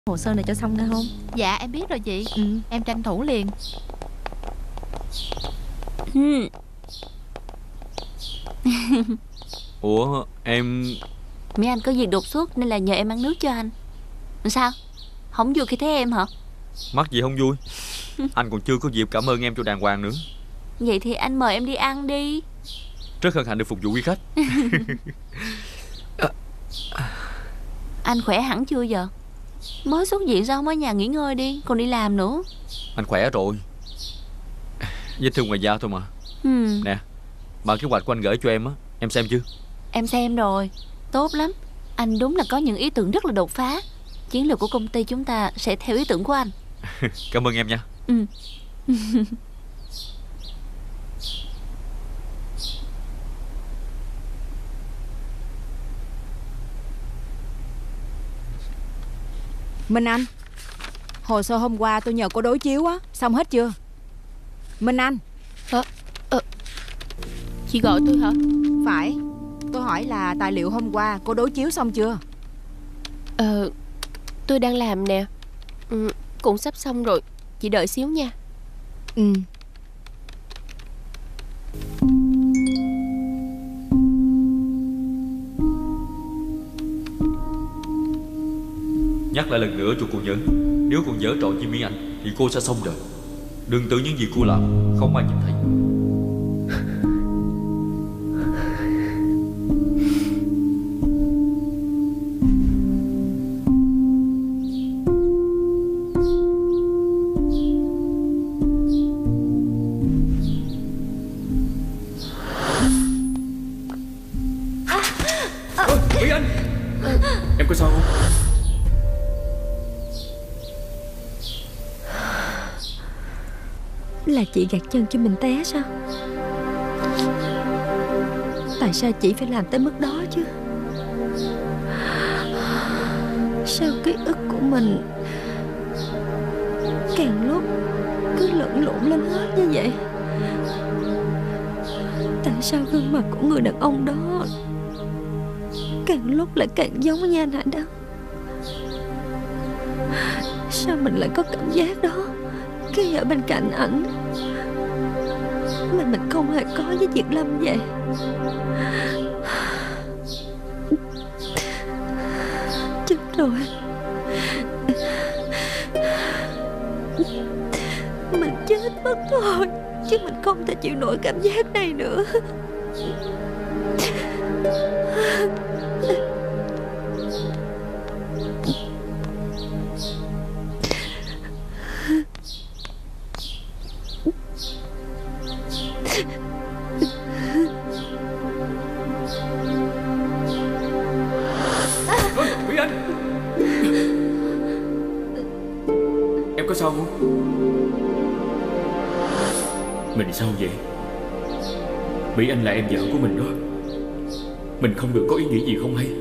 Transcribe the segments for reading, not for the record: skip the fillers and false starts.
hồ sơ này cho xong nghe không? Dạ em biết rồi chị. Em tranh thủ liền. Ủa em... Mấy anh có việc đột xuất nên là nhờ em mang nước cho anh. Sao? Không vui khi thấy em hả? Mắc gì không vui. Anh còn chưa có dịp cảm ơn em cho đàng hoàng nữa. Vậy thì anh mời em đi ăn đi. Rất hân hạnh được phục vụ quý khách. Anh khỏe hẳn chưa giờ? Mới xuất viện sao không ở nhà nghỉ ngơi đi, còn đi làm nữa. Anh khỏe rồi. Vết thương ngoài da thôi mà. Nè, bản kế hoạch của anh gửi cho em á, em xem chưa? Em xem rồi. Tốt lắm. Anh đúng là có những ý tưởng rất là đột phá. Chiến lược của công ty chúng ta sẽ theo ý tưởng của anh. Cảm ơn em nha. Minh Anh, hồ sơ hôm qua tôi nhờ cô đối chiếu á, xong hết chưa? Minh Anh. Chị gọi tôi hả? Phải. Tôi hỏi là tài liệu hôm qua cô đối chiếu xong chưa? Tôi đang làm nè. Cũng sắp xong rồi. Chị đợi xíu nha. Nhắc lại lần nữa cho cô nhớ, nếu còn dở trò với Mỹ Anh thì cô sẽ xong đời. Đừng tự những gì cô làm không ai nhìn thấy. Mỹ Anh, em có sao không? Là chị gạt chân cho mình té sao? Tại sao chị phải làm tới mức đó chứ? Sao ký ức của mình càng lúc cứ lẫn lộn lên hết như vậy? Tại sao gương mặt của người đàn ông đó càng lúc lại càng giống như anh Hải Đăng? Sao mình lại có cảm giác đó khi ở bên cạnh ảnh mà mình không hề có với Việt Lâm vậy? Chết rồi. Mình chết mất rồi, chứ mình không thể chịu nổi cảm giác này nữa. Mỹ Anh, em có sao không? Mình sao vậy? Mỹ Anh là em vợ của mình đó. Mình không được có ý nghĩ gì không hay.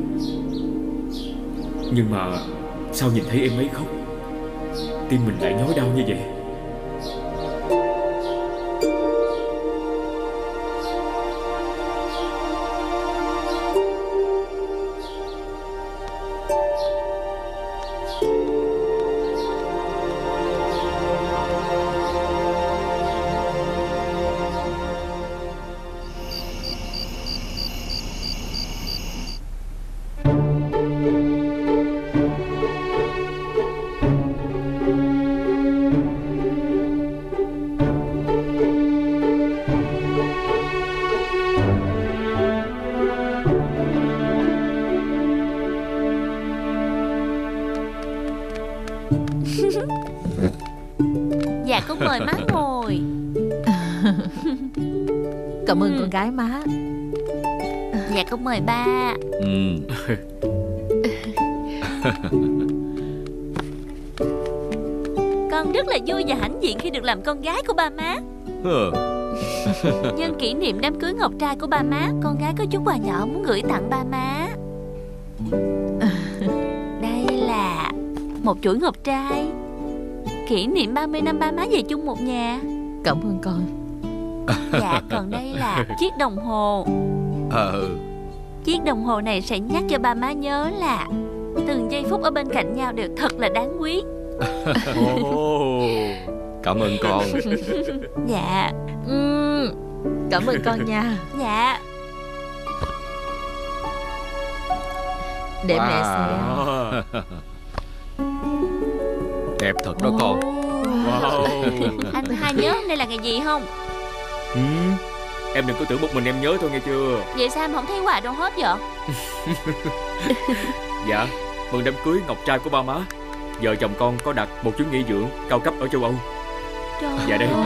Nhưng mà sao nhìn thấy em ấy khóc, tim mình lại nhói đau như vậy? Dạ con mời má ngồi. Cảm ơn con gái má. Dạ con mời ba. Con rất là vui và hãnh diện khi được làm con gái của ba má. Nhân kỷ niệm đám cưới ngọc trai của ba má, con gái có chút quà nhỏ muốn gửi tặng ba má. Đây là một chuỗi ngọc trai kỷ niệm 30 năm ba má về chung một nhà. Cảm ơn con. Dạ còn đây là chiếc đồng hồ. Chiếc đồng hồ này sẽ nhắc cho ba má nhớ là từ từng giây phút ở bên cạnh nhau đều thật là đáng quý. Cảm ơn con. Dạ. Cảm ơn con nha. Dạ. Để mẹ xem. Đẹp thật đó con. Anh hai nhớ hôm nay là ngày gì không? Em đừng có tưởng một mình em nhớ thôi nghe chưa. Vậy sao em không thấy quà đâu hết vậy? Dạ, mừng đám cưới ngọc trai của ba má. Vợ chồng con có đặt một chuyến nghỉ dưỡng cao cấp ở châu Âu. Trời Dạ đây.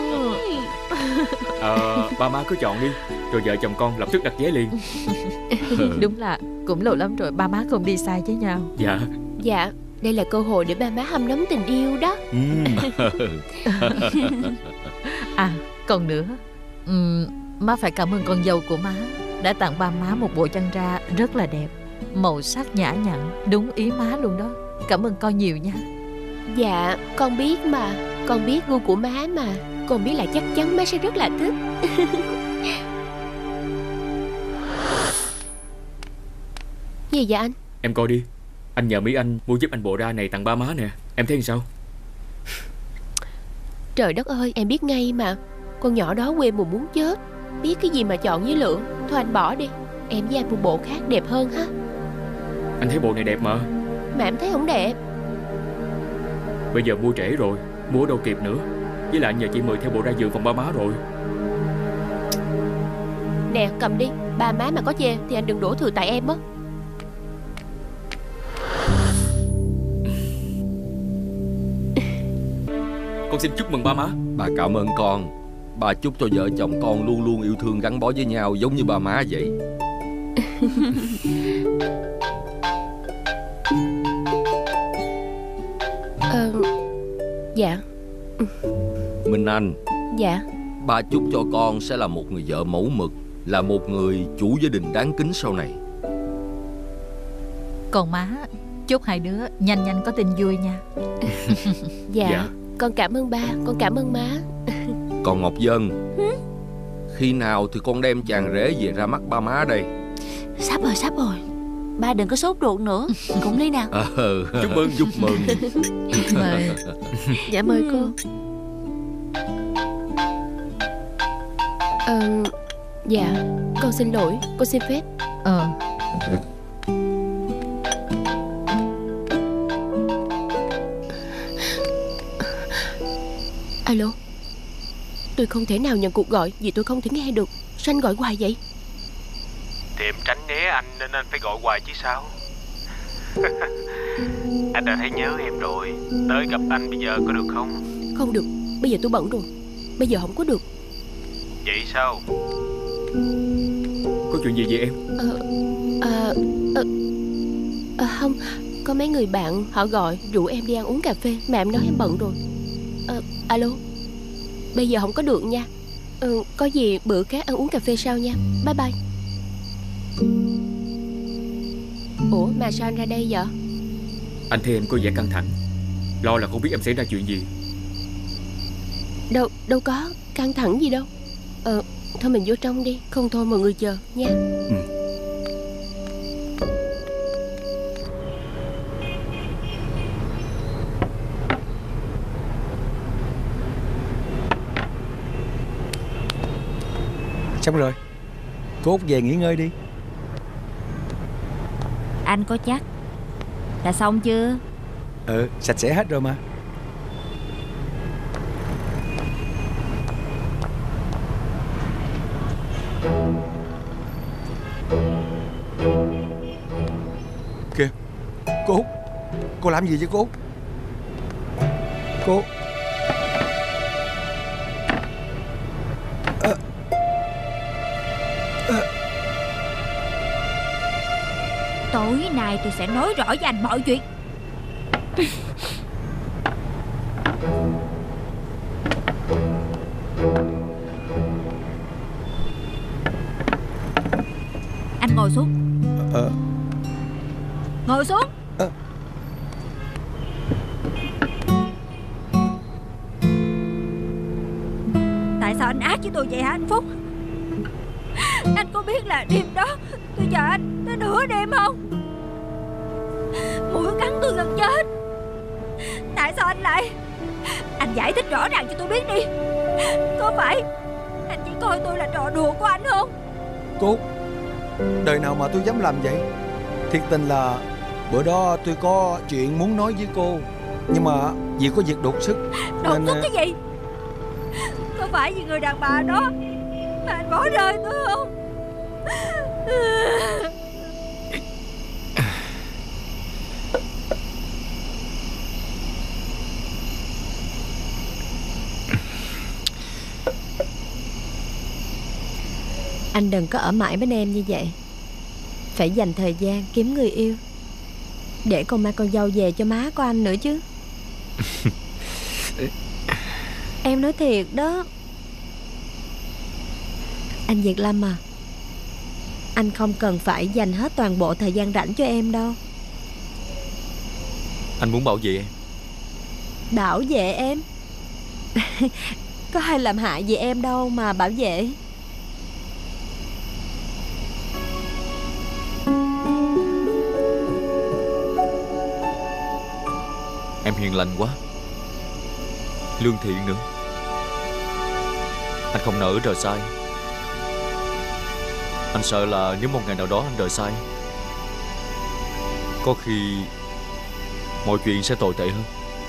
ơi. Ba má cứ chọn đi, rồi vợ chồng con lập tức đặt vé liền. Đúng là cũng lâu lắm rồi ba má không đi xa với nhau. Dạ. Dạ, đây là cơ hội để ba má hâm nóng tình yêu đó. À, còn nữa, má phải cảm ơn con dâu của má đã tặng ba má một bộ chăn ra rất là đẹp, màu sắc nhã nhặn, đúng ý má luôn đó. Cảm ơn con nhiều nha. Dạ, con biết mà. Con biết gu của má mà. Con biết là chắc chắn má sẽ rất là thích. Gì vậy anh? Em coi đi. Anh nhờ Mỹ Anh mua giúp anh bộ ra này tặng ba má nè. Em thấy sao? Trời đất ơi, em biết ngay mà. Con nhỏ đó quê mùa muốn chết. Biết cái gì mà chọn với lựa. Thôi anh bỏ đi. Em với anh mua bộ khác đẹp hơn ha. Anh thấy bộ này đẹp mà. Mà em thấy không đẹp. Bây giờ mua trễ rồi, mua đâu kịp nữa. Với lại anh nhờ chị Mười theo bộ ra giường phòng ba má rồi. Nè, cầm đi. Ba má mà có chê thì anh đừng đổ thừa tại em á. Con xin chúc mừng ba má. Bà cảm ơn con. Bà chúc cho vợ chồng con luôn luôn yêu thương gắn bó với nhau giống như ba má vậy. Dạ. Minh Anh. Dạ. Ba chúc cho con sẽ là một người vợ mẫu mực, là một người chủ gia đình đáng kính sau này. Còn má, chúc hai đứa nhanh nhanh có tin vui nha. Dạ. Con cảm ơn ba, con cảm ơn má. Còn Ngọc Dân, khi nào thì con đem chàng rể về ra mắt ba má đây? Sắp rồi. Ba đừng có sốt ruột nữa. Cũng đi nào. Chúc mừng. Chúc mừng. Mời. Dạ mời cô. Dạ, con xin lỗi, con xin phép. Alo. Tôi không thể nào nhận cuộc gọi vì tôi không thể nghe được. Sao anh gọi hoài vậy? Thì em tránh né anh nên anh phải gọi hoài chứ sao. Anh đã thấy nhớ em rồi. Tới gặp anh bây giờ có được không? Không được, bây giờ tôi bận rồi. Bây giờ không có được. Vậy sao? Có chuyện gì vậy em? Không. Có mấy người bạn họ gọi rủ em đi ăn uống cà phê mà em nói em bận rồi. Alo. Bây giờ không có được nha. Có gì bữa khác ăn uống cà phê sau nha. Bye bye. Ủa mà sao anh ra đây vậy? Anh thấy em có vẻ căng thẳng, lo là không biết em xảy ra chuyện gì. Đâu có căng thẳng gì đâu. Thôi mình vô trong đi. Không thôi mọi người chờ nha. Xong rồi, Cốt về nghỉ ngơi đi. Anh có chắc là xong chưa? Sạch sẽ hết rồi mà. Kìa, Cốt, cô làm gì vậy Cốt? Cốt. Tối nay tôi sẽ nói rõ với anh mọi chuyện. Anh ngồi xuống. Ngồi xuống. Tại sao anh ác với tôi vậy hả anh Phúc? Anh có biết là đêm đó tôi chờ anh tới nửa đêm không? Mũi cắn tôi gần chết. Tại sao anh lại... Anh giải thích rõ ràng cho tôi biết đi. Có phải anh chỉ coi tôi là trò đùa của anh không? Cốt, đời nào mà tôi dám làm vậy. Thiệt tình là bữa đó tôi có chuyện muốn nói với cô, nhưng mà vì có việc đột xuất. Đột xuất cái gì? Có phải vì người đàn bà đó mà anh bỏ rơi tôi không? Anh đừng có ở mãi bên em như vậy. Phải dành thời gian kiếm người yêu, để con mang con dâu về cho má của anh nữa chứ. Em nói thiệt đó. Anh Việt Lâm à, anh không cần phải dành hết toàn bộ thời gian rảnh cho em đâu. Anh muốn bảo vệ em. Bảo vệ em? Có ai làm hại gì em đâu mà bảo vệ. Em hiền lành quá, lương thiện nữa. Anh không nỡ rời sai. Anh sợ là nếu một ngày nào đó anh rời sai, có khi mọi chuyện sẽ tồi tệ hơn.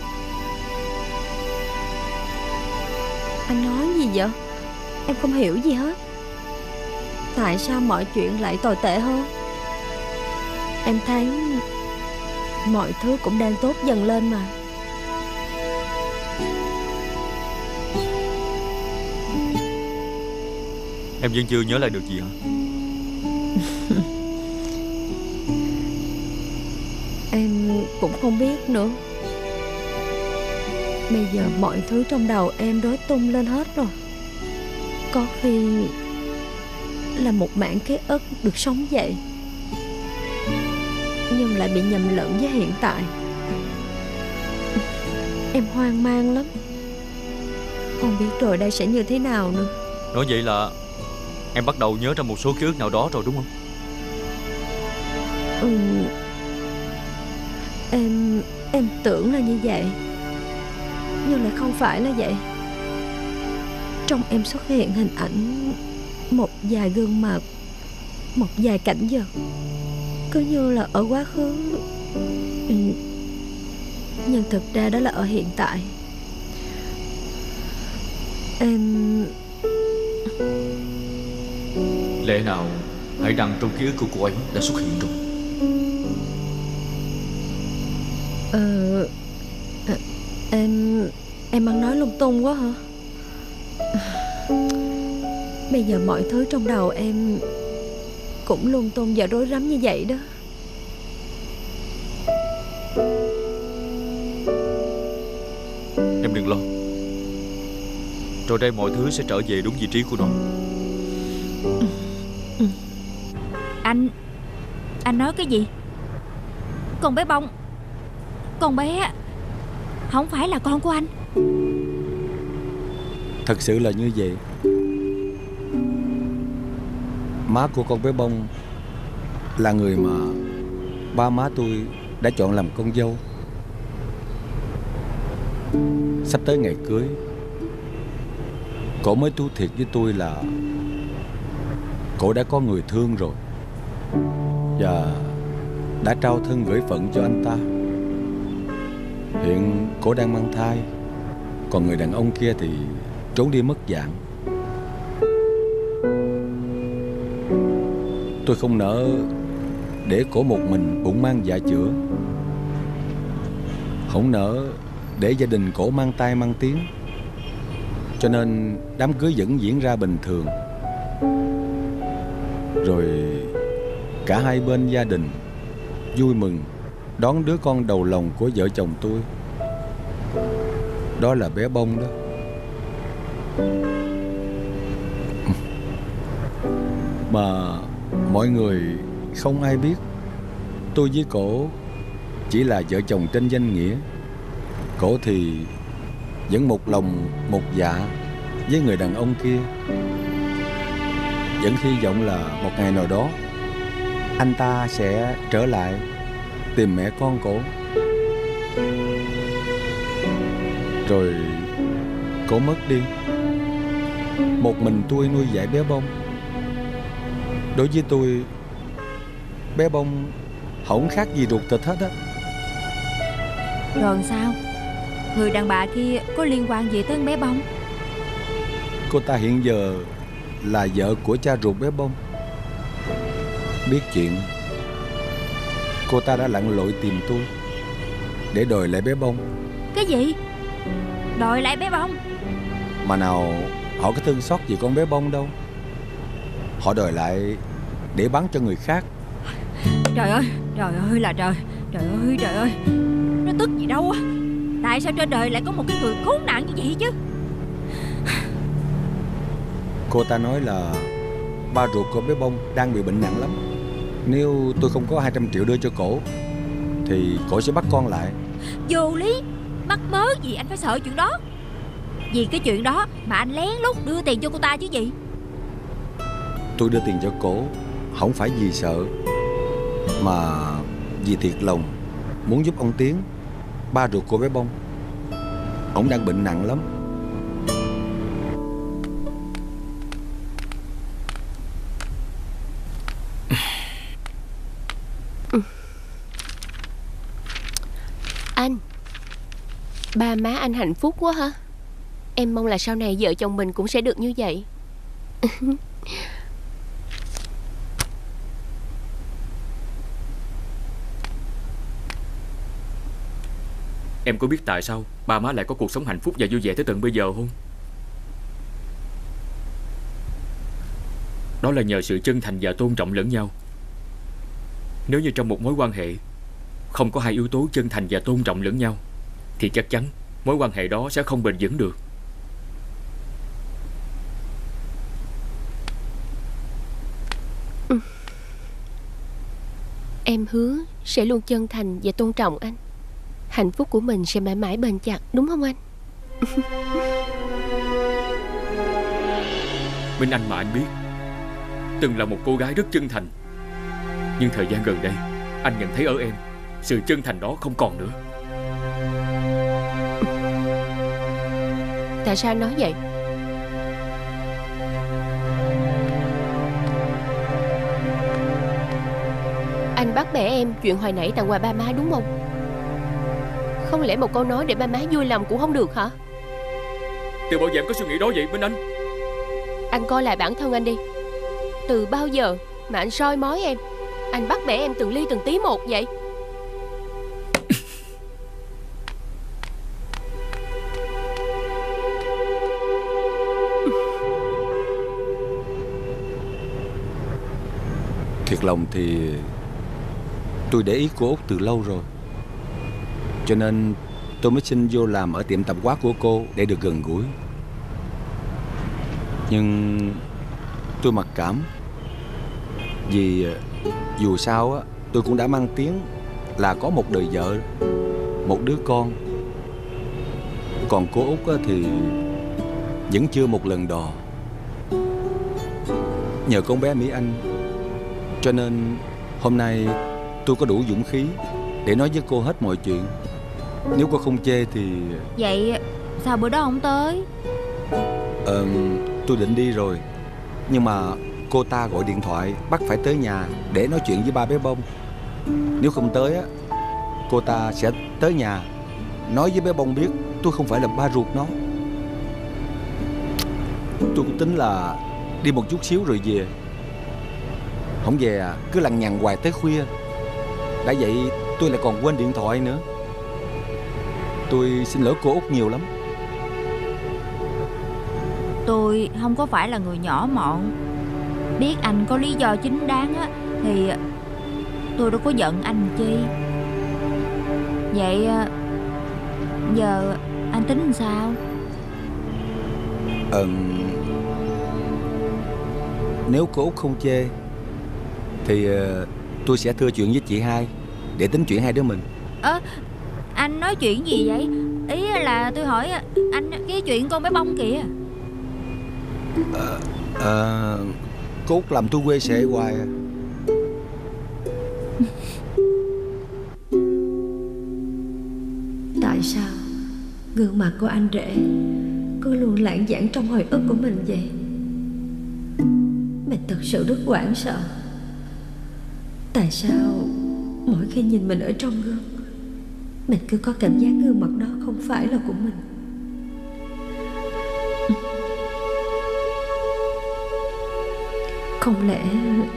Anh nói gì vậy? Em không hiểu gì hết. Tại sao mọi chuyện lại tồi tệ hơn? Em thấy mọi thứ cũng đang tốt dần lên mà. Em vẫn chưa nhớ lại được gì hả? Em cũng không biết nữa. Bây giờ mọi thứ trong đầu em rối tung lên hết rồi. Có khi là một mảng ký ức được sống dậy, nhưng lại bị nhầm lẫn với hiện tại. Em hoang mang lắm, không biết rồi đây sẽ như thế nào nữa. Nói vậy là em bắt đầu nhớ ra một số ký ức nào đó rồi đúng không? Em tưởng là như vậy, nhưng lại không phải là vậy. Trong em xuất hiện hình ảnh một vài gương mặt, một vài cảnh vật, cứ như là ở quá khứ, nhưng thực ra đó là ở hiện tại. Em... Lẽ nào Hải Đăng trong ký ức của cô ấy đã xuất hiện rồi? Em ăn nói lung tung quá hả? Bây giờ mọi thứ trong đầu em cũng lung tung và rối rắm như vậy đó. Em đừng lo, rồi đây mọi thứ sẽ trở về đúng vị trí của nó. Anh nói cái gì? Con bé Bông, con bé không phải là con của anh. Thật sự là như vậy. Má của con bé Bông là người mà ba má tôi đã chọn làm con dâu. Sắp tới ngày cưới, cổ mới thú thiệt với tôi là cổ đã có người thương rồi, và đã trao thân gửi phận cho anh ta. Hiện cổ đang mang thai, còn người đàn ông kia thì trốn đi mất dạng. Tôi không nỡ để cổ một mình bụng mang dạ chữa, không nỡ để gia đình cổ mang tai mang tiếng, cho nên đám cưới vẫn diễn ra bình thường. Rồi cả hai bên gia đình vui mừng đón đứa con đầu lòng của vợ chồng tôi. Đó là bé Bông đó. Mà mọi người không ai biết tôi với cổ chỉ là vợ chồng trên danh nghĩa. Cổ thì vẫn một lòng một dạ với người đàn ông kia, vẫn hy vọng là một ngày nào đó anh ta sẽ trở lại tìm mẹ con cổ. Rồi cổ mất đi. Một mình tôi nuôi dạy bé Bông. Đối với tôi, bé Bông không khác gì ruột thịt hết á. Rồi sao? Người đàn bà kia có liên quan gì tới con bé Bông? Cô ta hiện giờ là vợ của cha ruột bé Bông. Biết chuyện, cô ta đã lặn lội tìm tôi để đòi lại bé Bông. Cái gì? Đòi lại bé Bông? Mà nào họ có thương xót gì con bé Bông đâu. Họ đòi lại để bán cho người khác. Trời ơi là trời. Trời ơi, nó tức gì đâu á. Tại sao trên đời lại có một cái người khốn nạn như vậy chứ? Cô ta nói là ba ruột của bé Bông đang bị bệnh nặng lắm. Nếu tôi không có 200 triệu đưa cho cổ thì cổ sẽ bắt con lại. Vô lý. Mắc mớ gì anh phải sợ chuyện đó? Vì cái chuyện đó mà anh lén lút đưa tiền cho cô ta chứ gì? Tôi đưa tiền cho cổ không phải vì sợ, mà vì thiệt lòng muốn giúp ông Tiến, ba ruột của bé Bông. Ông đang bệnh nặng lắm. Anh, ba má anh hạnh phúc quá ha. Em mong là sau này vợ chồng mình cũng sẽ được như vậy. Em có biết tại sao ba má lại có cuộc sống hạnh phúc và vui vẻ tới tận bây giờ không? Đó là nhờ sự chân thành và tôn trọng lẫn nhau. Nếu như trong một mối quan hệ không có hai yếu tố chân thành và tôn trọng lẫn nhau thì chắc chắn mối quan hệ đó sẽ không bền vững được. Em hứa sẽ luôn chân thành và tôn trọng anh. Hạnh phúc của mình sẽ mãi mãi bền chặt, đúng không anh? Minh Anh mà anh biết từng là một cô gái rất chân thành. Nhưng thời gian gần đây anh nhận thấy ở em sự chân thành đó không còn nữa. Tại sao anh nói vậy? Anh bắt bẻ em chuyện hồi nãy tặng quà ba má đúng không? Không lẽ một câu nói để ba má vui lòng cũng không được hả? Từ bao giờ em có suy nghĩ đó vậy Minh Anh? Anh coi lại bản thân anh đi. Từ bao giờ mà anh soi mói em, anh bắt bẻ em từng ly từng tí một vậy? Thiệt lòng thì tôi để ý cô Út từ lâu rồi, cho nên tôi mới xin vô làm ở tiệm tạp hóa của cô để được gần gũi. Nhưng tôi mặc cảm, vì dù sao á, tôi cũng đã mang tiếng là có một đời vợ, một đứa con. Còn cô Út á, thì vẫn chưa một lần đò. Nhờ con bé Mỹ Anh, cho nên hôm nay tôi có đủ dũng khí để nói với cô hết mọi chuyện. Nếu cô không chê thì... Vậy sao bữa đó không tới? Tôi định đi rồi, nhưng mà cô ta gọi điện thoại bắt phải tới nhà để nói chuyện với ba bé Bông. Nếu không tới á, cô ta sẽ tới nhà nói với bé Bông biết tôi không phải là ba ruột nó. Tôi cũng tính là đi một chút xíu rồi về. Không về à, cứ lằng nhằng hoài tới khuya. Đã vậy tôi lại còn quên điện thoại nữa. Tôi xin lỗi cô Út nhiều lắm. Tôi không có phải là người nhỏ mọn. Biết anh có lý do chính đáng á thì tôi đâu có giận anh chi. Vậy giờ anh tính làm sao? Nếu cô Út không chê thì tôi sẽ thưa chuyện với chị hai để tính chuyện hai đứa mình. Anh nói chuyện gì vậy? Ý là tôi hỏi anh cái chuyện con bé Bông kìa. Cô Út làm tôi quê sệ hoài à. sao gương mặt của anh rể cứ luôn lãng vảng trong hồi ức của mình vậy? Mình thật sự rất hoảng sợ. Tại sao mỗi khi nhìn mình ở trong gương, mình cứ có cảm giác gương mặt đó không phải là của mình? Không lẽ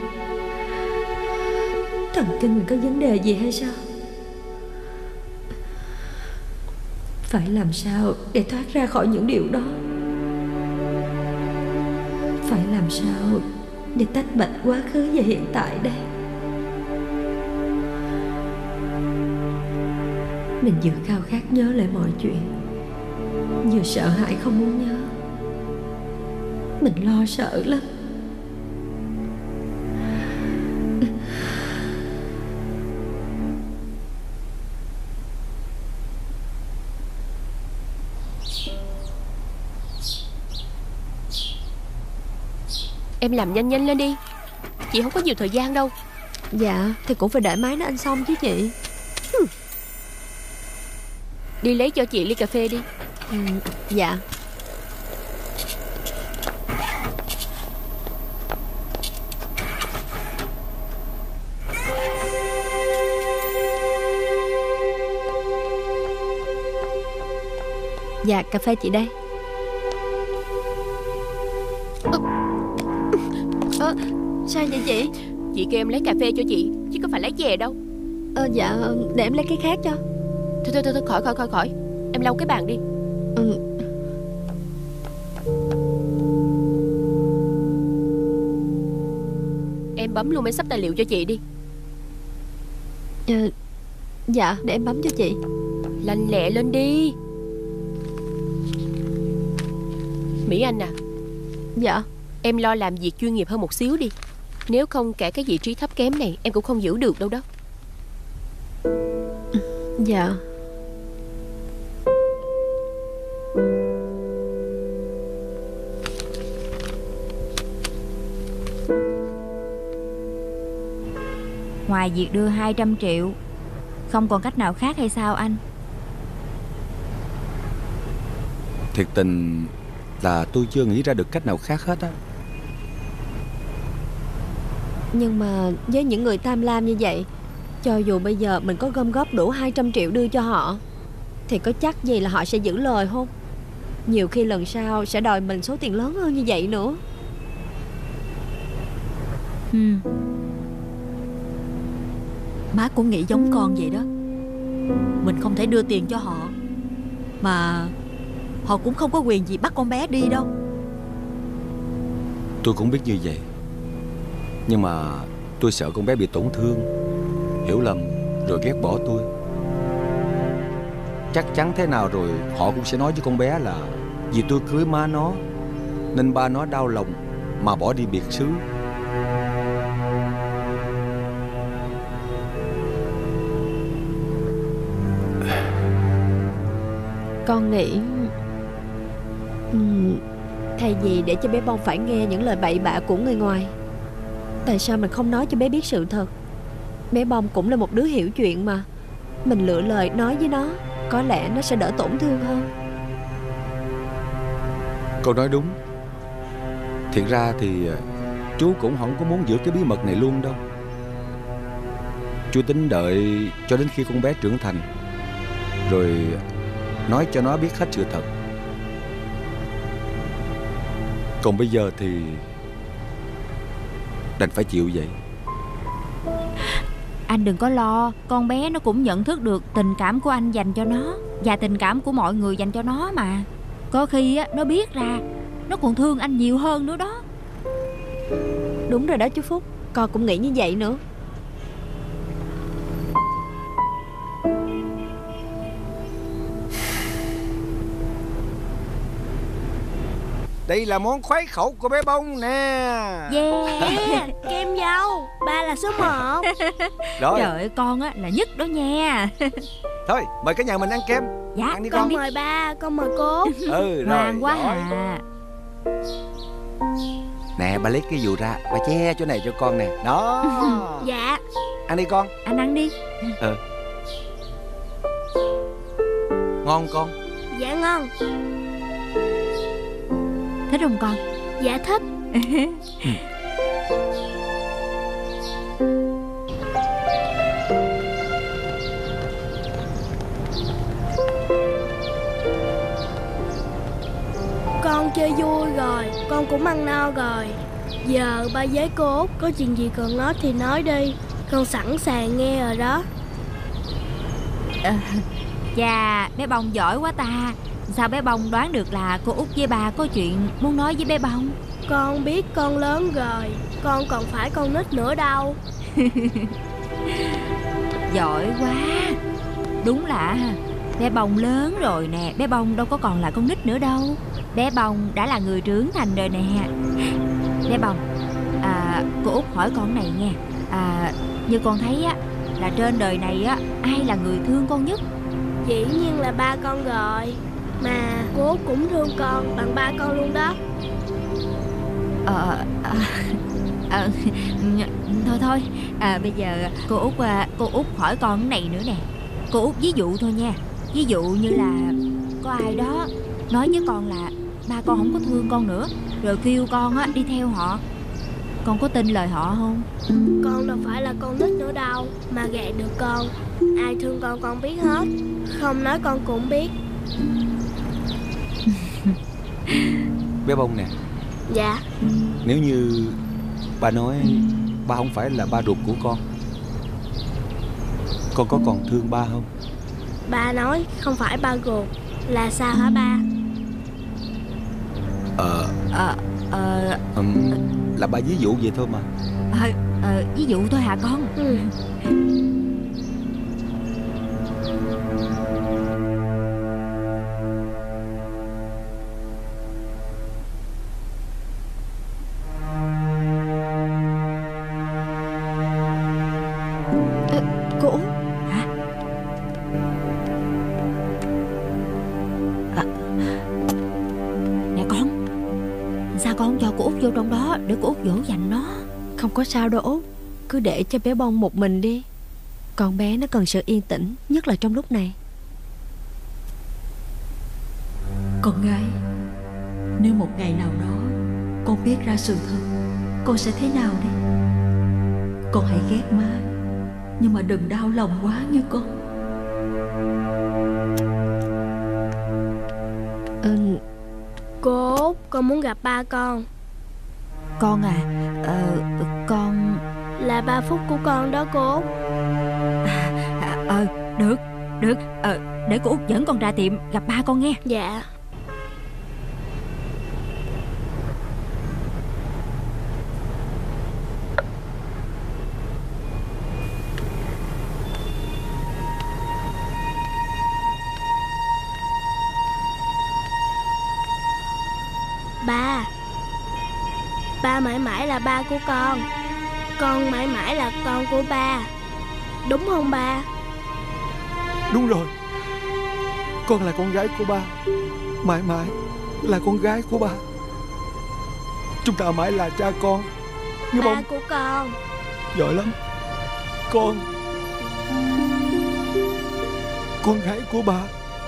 thần kinh mình có vấn đề gì hay sao? Phải làm sao để thoát ra khỏi những điều đó? Phải làm sao để tách bạch quá khứ và hiện tại đây? Mình vừa khao khát nhớ lại mọi chuyện, vừa sợ hãi không muốn nhớ. Mình lo sợ lắm. Em làm nhanh nhanh lên đi, chị không có nhiều thời gian đâu. Dạ, thì cũng phải đợi máy nó ăn xong chứ chị. Đi lấy cho chị ly cà phê đi. Dạ. Dạ, cà phê chị đây. Sao vậy chị? Chị kêu em lấy cà phê cho chị, chứ có phải lấy chè đâu. Dạ, để em lấy cái khác cho. Thôi, khỏi. Em lau cái bàn đi. Em bấm luôn máy sắp tài liệu cho chị đi. Dạ, để em bấm cho chị. Lanh lẹ lên đi. Mỹ Anh à. Dạ. Em lo làm việc chuyên nghiệp hơn một xíu đi. Nếu không cả cái vị trí thấp kém này em cũng không giữ được đâu đó. Dạ. Ngoài việc đưa 200 triệu, không còn cách nào khác hay sao anh? Thiệt tình là tôi chưa nghĩ ra được cách nào khác hết á. Nhưng mà với những người tham lam như vậy, cho dù bây giờ mình có gom góp đủ 200 triệu đưa cho họ, thì có chắc gì là họ sẽ giữ lời không? Nhiều khi lần sau sẽ đòi mình số tiền lớn hơn như vậy nữa. Má cũng nghĩ giống con vậy đó. Mình không thể đưa tiền cho họ, mà họ cũng không có quyền gì bắt con bé đi đâu. Tôi cũng biết như vậy, nhưng mà tôi sợ con bé bị tổn thương, hiểu lầm rồi ghét bỏ tôi. Chắc chắn thế nào rồi họ cũng sẽ nói với con bé là vì tôi cưới má nó nên ba nó đau lòng mà bỏ đi biệt xứ. Con nghĩ thay vì để cho bé Bông phải nghe những lời bậy bạ của người ngoài, tại sao mình không nói cho bé biết sự thật? Bé Bông cũng là một đứa hiểu chuyện mà. Mình lựa lời nói với nó, có lẽ nó sẽ đỡ tổn thương hơn. Cô nói đúng. Thiệt ra thì chú cũng không có muốn giữ cái bí mật này luôn đâu. Chú tính đợi cho đến khi con bé trưởng thành rồi nói cho nó biết hết sự thật. Còn bây giờ thì đành phải chịu vậy. Anh đừng có lo, con bé nó cũng nhận thức được tình cảm của anh dành cho nó và tình cảm của mọi người dành cho nó mà. Có khi á, nó biết ra nó còn thương anh nhiều hơn nữa đó. Đúng rồi đó chú Phúc, con cũng nghĩ như vậy nữa. Đây là món khoái khẩu của bé Bông nè. Yeah, kem dâu, ba là số 1. Rồi. Trời ơi, con á là nhất đó nha. Thôi, mời cả nhà mình ăn kem. Dạ, ăn đi con con. mời ba, con mời cô. Rồi. Ngoan quá giỏi. à. Nè, ba lấy cái dù ra, ba che chỗ này cho con nè. Đó. Dạ. Ăn đi con. Anh ăn đi. Ngon con? Dạ ngon. Thích không con? Dạ thích. Con chơi vui rồi, con cũng ăn no rồi. Giờ ba với cô Út có chuyện gì cần nói thì nói đi, con sẵn sàng nghe rồi đó. Chà, bé Bông giỏi quá ta. Sao bé Bông đoán được là cô Út với ba có chuyện muốn nói với bé Bông? Con biết con lớn rồi, con còn phải con nít nữa đâu. Giỏi quá. Đúng là bé Bông lớn rồi nè, bé Bông đâu có còn là con nít nữa đâu. Bé Bông đã là người trưởng thành rồi nè. Bé Bông, cô Út hỏi con này nha. Như con thấy á, là trên đời này á, ai là người thương con nhất? Dĩ nhiên là ba con rồi. Mà cô Út cũng thương con bằng ba con luôn đó. Thôi bây giờ cô Út hỏi con cái này nữa nè. Cô Út ví dụ thôi nha. Ví dụ như là có ai đó nói với con là ba con không có thương con nữa, rồi kêu con á đi theo họ, con có tin lời họ không? Con đâu phải là con nít nữa đâu mà gạt được con. Ai thương con biết hết. Không nói con cũng biết. Bé Bông nè. Dạ. Nếu như ba nói ba không phải là ba ruột của con có còn thương ba không? Ba nói không phải ba ruột là sao hả ba? Là ba ví dụ vậy thôi mà. Ví dụ thôi hả con? Cô hả? Nè con, sao con không cho cô Út vô trong đó để cô Út dỗ dành nó? Không có sao đâu Út. Cứ để cho bé Bông một mình đi. Con bé nó cần sự yên tĩnh, nhất là trong lúc này. Con gái, nếu một ngày nào đó con biết ra sự thật, con sẽ thế nào đây? Con hãy ghét má, nhưng mà đừng đau lòng quá nghe con. Cô Út, con muốn gặp ba con. Con à? Con là ba Phúc của con đó cô Út. Được. Để cô Út dẫn con ra tiệm gặp ba con nghe. Dạ. Ba mãi mãi là ba của con mãi mãi là con của ba. Đúng không ba? Đúng rồi. Con là con gái của ba, mãi mãi là con gái của ba. Chúng ta mãi là cha con. Nghe ba bông? Của con. Giỏi lắm. Con gái của ba.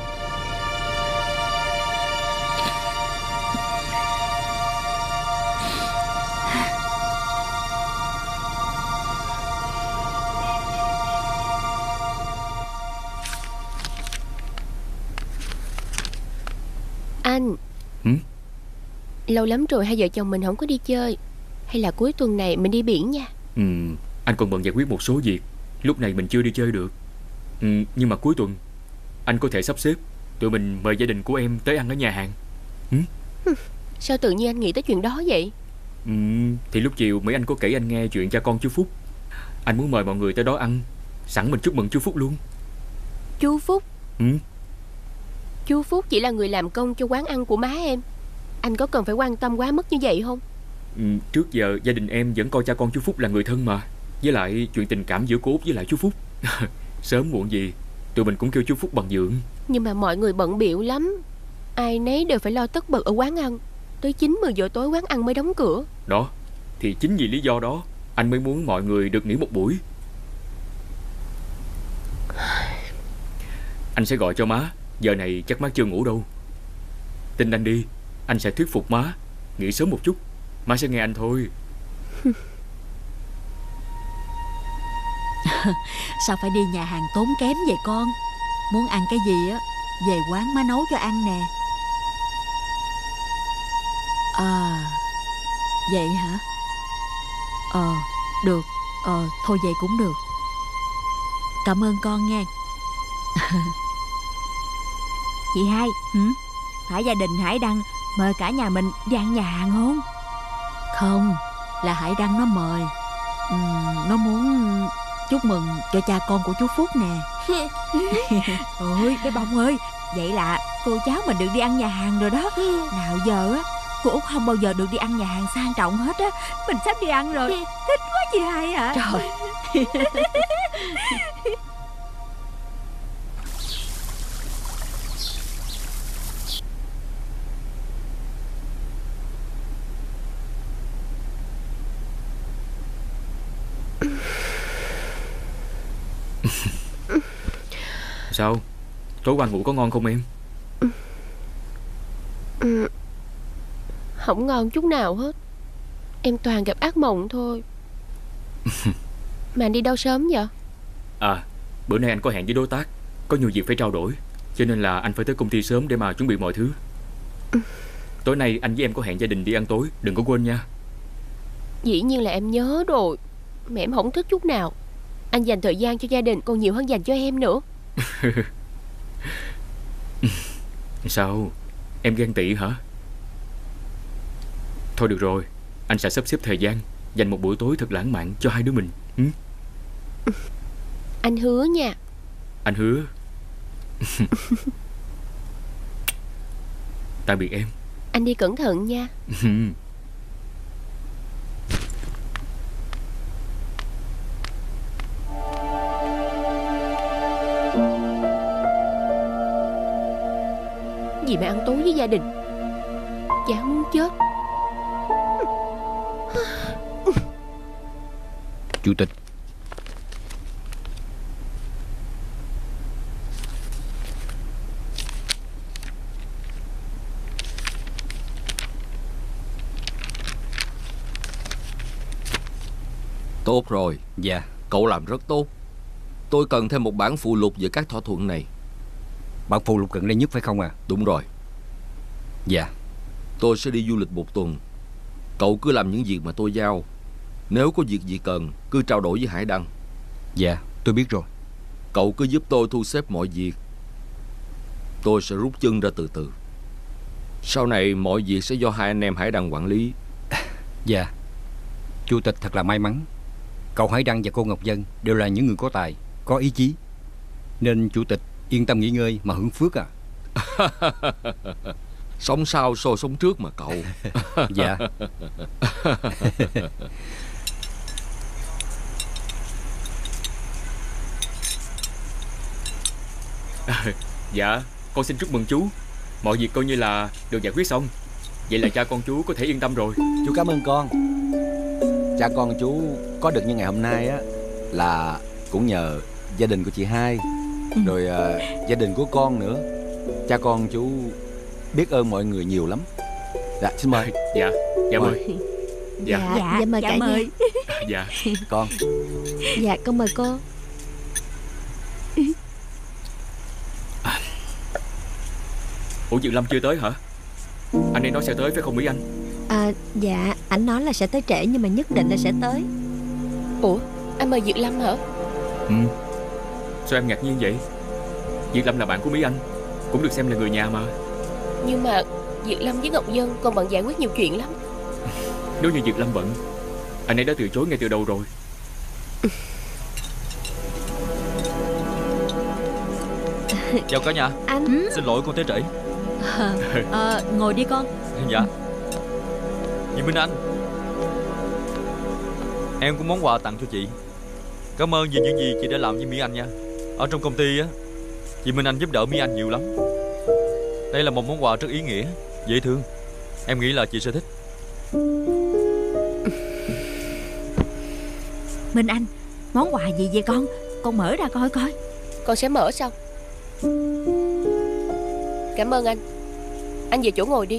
Anh. Lâu lắm rồi hai vợ chồng mình không có đi chơi. Hay là cuối tuần này mình đi biển nha. Anh còn bận giải quyết một số việc, lúc này mình chưa đi chơi được. Nhưng mà cuối tuần anh có thể sắp xếp tụi mình mời gia đình của em tới ăn ở nhà hàng. Sao tự nhiên anh nghĩ tới chuyện đó vậy? Thì lúc chiều Mỹ Anh có kể anh nghe chuyện cha con chú Phúc. Anh muốn mời mọi người tới đó ăn, sẵn mình chúc mừng chú Phúc luôn. Chú Phúc? Chú Phúc chỉ là người làm công cho quán ăn của má em. Anh có cần phải quan tâm quá mức như vậy không? Trước giờ gia đình em vẫn coi cha con chú Phúc là người thân mà. Với lại chuyện tình cảm giữa cô Út với lại chú Phúc sớm muộn gì tụi mình cũng kêu chú Phúc bằng dượng. Nhưng mà mọi người bận bịu lắm. Ai nấy đều phải lo tất bật ở quán ăn. Tới 9-10 giờ tối quán ăn mới đóng cửa. Đó, thì chính vì lý do đó anh mới muốn mọi người được nghỉ một buổi. Anh sẽ gọi cho má Giờ này chắc má chưa ngủ đâu. Tin anh đi, anh sẽ thuyết phục má. Nghỉ sớm một chút, má sẽ nghe anh thôi. Sao phải đi nhà hàng tốn kém vậy con? Muốn ăn cái gì á, về quán má nấu cho ăn nè. À, vậy hả? Được. Thôi vậy cũng được. Cảm ơn con nha. Chị hai, phải gia đình Hải Đăng mời cả nhà mình đi ăn nhà hàng không? Không, là Hải Đăng nó mời. Nó muốn chúc mừng cho cha con của chú Phúc nè. Ôi bé Bông ơi, vậy là cô cháu mình được đi ăn nhà hàng rồi đó. Nào giờ á, cô Út không bao giờ được đi ăn nhà hàng sang trọng hết á. Mình sắp đi ăn rồi. Thích quá chị hai ạ. Trời. Sao? Tối qua ngủ có ngon không em? Không ngon chút nào hết. Em toàn gặp ác mộng thôi. Mà anh đi đâu sớm vậy? Bữa nay anh có hẹn với đối tác, có nhiều việc phải trao đổi, cho nên là anh phải tới công ty sớm để mà chuẩn bị mọi thứ. Tối nay anh với em có hẹn gia đình đi ăn tối, đừng có quên nha. Dĩ nhiên là em nhớ rồi. Mà em không thích chút nào. Anh dành thời gian cho gia đình còn nhiều hơn dành cho em nữa. Sao? Em ghen tị hả? Thôi được rồi, anh sẽ sắp xếp thời gian dành một buổi tối thật lãng mạn cho hai đứa mình. Anh hứa nha. Anh hứa. Tạm biệt em. Anh đi cẩn thận nha. Gì mà ăn tối với gia đình, chán muốn chết. Chủ tịch, tốt rồi. Dạ. Cậu làm rất tốt. Tôi cần thêm một bản phụ lục về các thỏa thuận này. Bản phụ lục gần đây nhất phải không à? Đúng rồi. Dạ. Tôi sẽ đi du lịch một tuần. Cậu cứ làm những việc mà tôi giao. Nếu có việc gì cần, cứ trao đổi với Hải Đăng. Dạ, tôi biết rồi. Cậu cứ giúp tôi thu xếp mọi việc. Tôi sẽ rút chân ra từ từ. Sau này mọi việc sẽ do hai anh em Hải Đăng quản lý. Dạ. Chủ tịch thật là may mắn. Cậu Hải Đăng và cô Ngọc Dân đều là những người có tài, có ý chí. Nên chủ tịch yên tâm nghỉ ngơi mà hưởng phước à. Sống sau so sống trước mà cậu. Dạ. Dạ, con xin chúc mừng chú. Mọi việc coi như là được giải quyết xong. Vậy là cha con chú có thể yên tâm rồi. Chú cảm ơn con. Cha con chú có được như ngày hôm nay á là cũng nhờ gia đình của chị hai, rồi gia đình của con nữa. Cha con chú biết ơn mọi người nhiều lắm. Dạ, xin mời. Dạ, dạ mời. Dạ, mời cả nhà. Dạ. Con. Dạ, con mời cô. Ủa, Dược Lâm chưa tới hả? Anh ấy nói sẽ tới phải không Mỹ Anh? Dạ, ảnh nói là sẽ tới trễ nhưng mà nhất định là sẽ tới. Ủa, anh mời Dược Lâm hả? Sao em ngạc nhiên vậy? Dược Lâm là bạn của Mỹ Anh, cũng được xem là người nhà mà. Nhưng mà Dược Lâm với Ngọc Dân còn bận giải quyết nhiều chuyện lắm. Nếu như Dược Lâm bận, anh ấy đã từ chối ngay từ đầu rồi. Chào cả nhà. Anh. Xin lỗi con tới trễ. Ngồi đi con. Dạ. Dì Minh Anh, em có món quà tặng cho chị. Cảm ơn vì những gì chị đã làm với Mỹ Anh nha. Ở trong công ty á, chị Minh Anh giúp đỡ Mỹ Anh nhiều lắm. Đây là một món quà rất ý nghĩa, dễ thương. Em nghĩ là chị sẽ thích. Minh Anh, món quà gì vậy con? Con mở ra coi coi. Con sẽ mở sau. Cảm ơn anh. Anh về chỗ ngồi đi.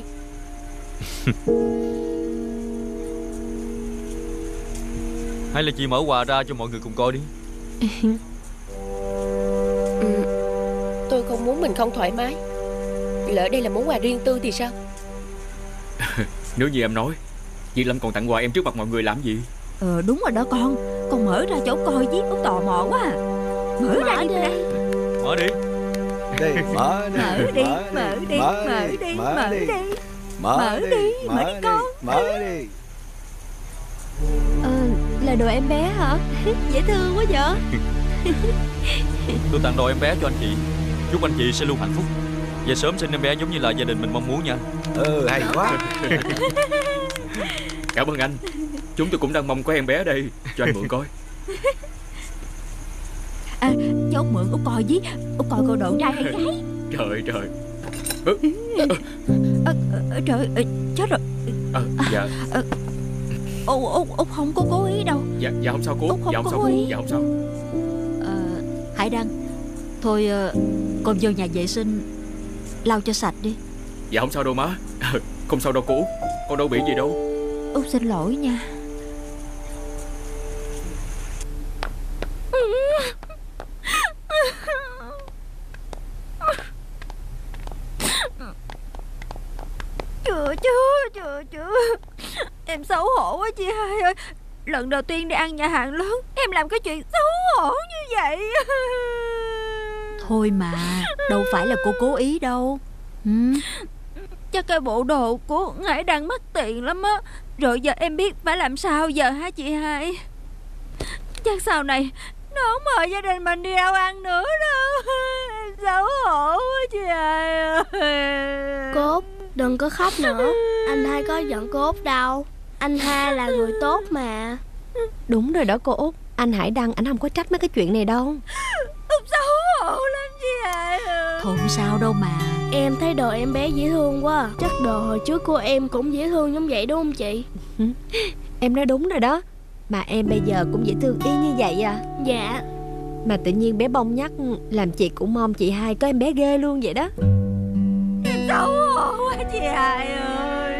Hay là chị mở quà ra cho mọi người cùng coi đi. Tôi không muốn mình không thoải mái. Lỡ đây là món quà riêng tư thì sao? Nếu như em nói, Diệt Lâm còn tặng quà em trước mặt mọi người làm gì? Đúng rồi đó con. Con mở ra cho Út coi chứ. Út tò mò quá à. Mở ra đi. Mở đi. Đi, mở đi. Mở đi. Mở đi. Mở đi. Mở đi. Mở đi. Mở đi con. Mở đi. Là đồ em bé hả? Dễ thương quá vậy. Tôi tặng đồ em bé cho anh chị. Chúc anh chị sẽ luôn hạnh phúc và sớm sinh em bé giống như là gia đình mình mong muốn nha. Hay quá. Cảm ơn anh. Chúng tôi cũng đang mong có em bé đây. Cho anh mượn coi. Cho Út mượn Út coi với. Út coi cô độ trai hay gái. Trời. Trời, chết rồi. Dạ. Út không có cố ý đâu. Dạ không sao cô. Dạ không sao. Hải Đăng, thôi con vô nhà vệ sinh lau cho sạch đi. Dạ không sao đâu má. Không sao đâu cô Út. Con đâu bị gì đâu. Út xin lỗi nha. Chưa. Em xấu hổ quá chị hai ơi. Lần đầu tiên đi ăn nhà hàng lớn, em làm cái chuyện xấu hổ như vậy. Thôi mà, đâu phải là cô cố ý đâu. Chắc cái bộ đồ của Hải Đăng mắc tiền lắm á. Rồi giờ em biết phải làm sao giờ hả chị hai? Chắc sau này nó không mời gia đình mình đi đâu ăn nữa đâu. Em xấu hổ quá chị hai ơi. Cốt, đừng có khóc nữa. Anh hai có giận Cốt đâu. Anh hai là người tốt mà. Đúng rồi đó cô Út. Anh Hải Đăng anh không có trách mấy cái chuyện này đâu. Út xấu hổ lắm chị hai ơi. Thôi không sao đâu mà. Em thấy đồ em bé dễ thương quá. Chắc đồ hồi trước của em cũng dễ thương giống vậy đúng không chị? Em nói đúng rồi đó. Mà em bây giờ cũng dễ thương y như vậy à? Dạ. Mà tự nhiên bé Bông nhắc làm chị cũng mong chị hai có em bé ghê luôn vậy đó. Em xấu hổ quá chị hai ơi.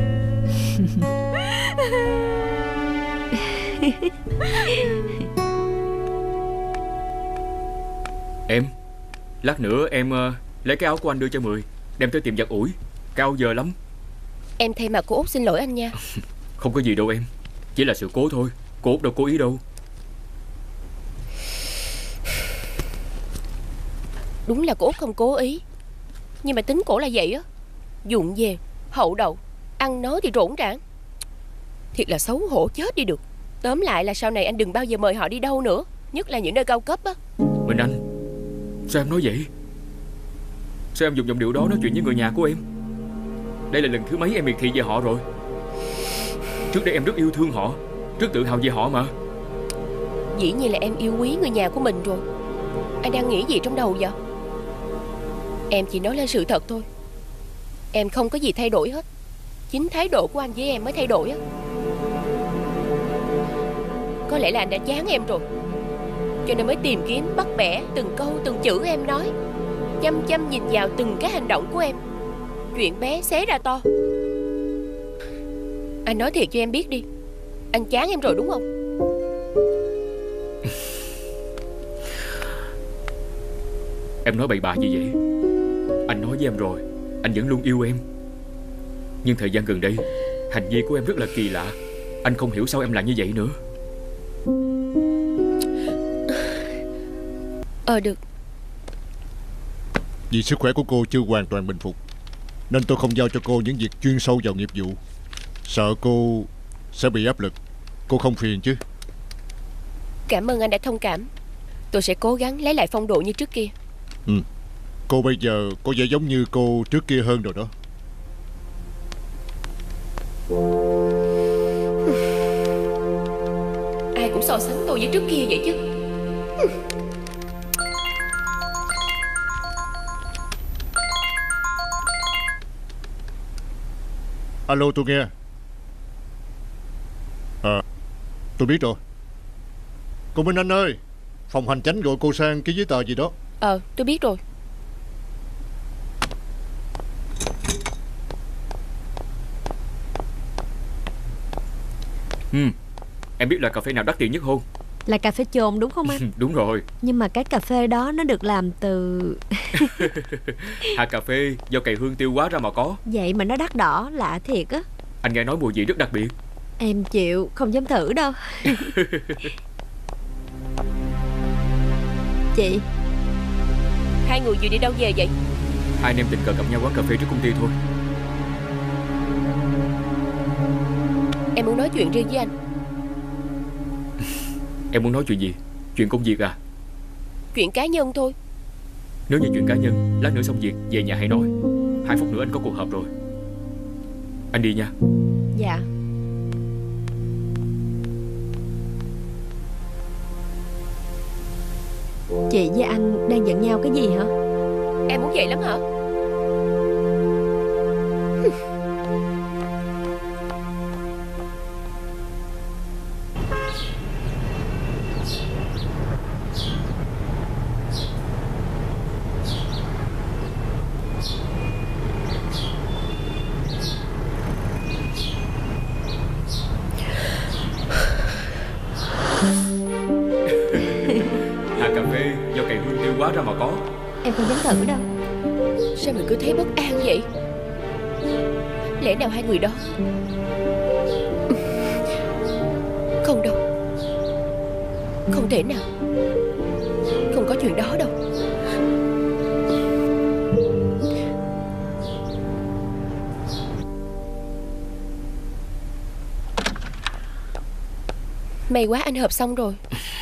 Em, lát nữa em lấy cái áo của anh đưa cho Mười, đem tới tiệm giặt ủi. Cao giờ lắm. Em thay mặt cô Út xin lỗi anh nha. Không có gì đâu em. Chỉ là sự cố thôi. Cô Út đâu cố ý đâu. Đúng là cô Út không cố ý. Nhưng mà tính cổ là vậy á. Dụng về, hậu đậu, ăn nói thì rỗn rãng. Thiệt là xấu hổ chết đi được. Tóm lại là sau này anh đừng bao giờ mời họ đi đâu nữa. Nhất là những nơi cao cấp á. Minh Anh, sao em nói vậy? Sao em dùng giọng điệu đó nói chuyện với người nhà của em? Đây là lần thứ mấy em miệt thị về họ rồi. Trước đây em rất yêu thương họ, rất tự hào về họ mà. Dĩ nhiên là em yêu quý người nhà của mình rồi. Anh đang nghĩ gì trong đầu vậy? Em chỉ nói lên sự thật thôi. Em không có gì thay đổi hết. Chính thái độ của anh với em mới thay đổi á. Có lẽ là anh đã chán em rồi, cho nên mới tìm kiếm bắt bẻ từng câu từng chữ em nói, chăm chăm nhìn vào từng cái hành động của em. Chuyện bé xé ra to. Anh nói thiệt cho em biết đi, anh chán em rồi đúng không? Em nói bậy bạ như vậy. Anh nói với em rồi, anh vẫn luôn yêu em. Nhưng thời gian gần đây, hành vi của em rất là kỳ lạ. Anh không hiểu sao em lại như vậy nữa. Được. Vì sức khỏe của cô chưa hoàn toàn bình phục, nên tôi không giao cho cô những việc chuyên sâu vào nghiệp vụ. Sợ cô sẽ bị áp lực. Cô không phiền chứ? Cảm ơn anh đã thông cảm. Tôi sẽ cố gắng lấy lại phong độ như trước kia. Cô bây giờ có vẻ giống như cô trước kia hơn rồi đó. Ai cũng so sánh tôi với trước kia vậy chứ. Alo, tôi nghe. Tôi biết rồi. Cô Minh Anh ơi, phòng hành chánh gọi cô sang ký giấy tờ gì đó. Tôi biết rồi. Em biết loại cà phê nào đắt tiền nhất không? Là cà phê chồn đúng không anh? Đúng rồi. Nhưng mà cái cà phê đó nó được làm từ hạt cà phê do cày hương tiêu hóa ra mà có. Vậy mà nó đắt đỏ, lạ thiệt á. Anh nghe nói mùi vị rất đặc biệt. Em chịu, không dám thử đâu. Chị, hai người vừa đi đâu về vậy? Hai anh em tình cờ gặp nhau quán cà phê trước công ty thôi. Em muốn nói chuyện riêng với anh. Em muốn nói chuyện gì? Chuyện công việc à? Chuyện cá nhân thôi. Nếu như chuyện cá nhân, lát nữa xong việc về nhà hãy nói. 2 phút nữa anh có cuộc họp rồi. Anh đi nha. Dạ. Chị với anh đang giận nhau cái gì hả? Em muốn vậy lắm hả? Hạt cà phê do cày hương tiêu hóa ra mà có. Em không dám thử đâu. Sao mình cứ thấy bất an vậy? Lẽ nào hai người đó... Không đâu. Không thể nào. Không có chuyện đó đâu. May quá anh họp xong rồi.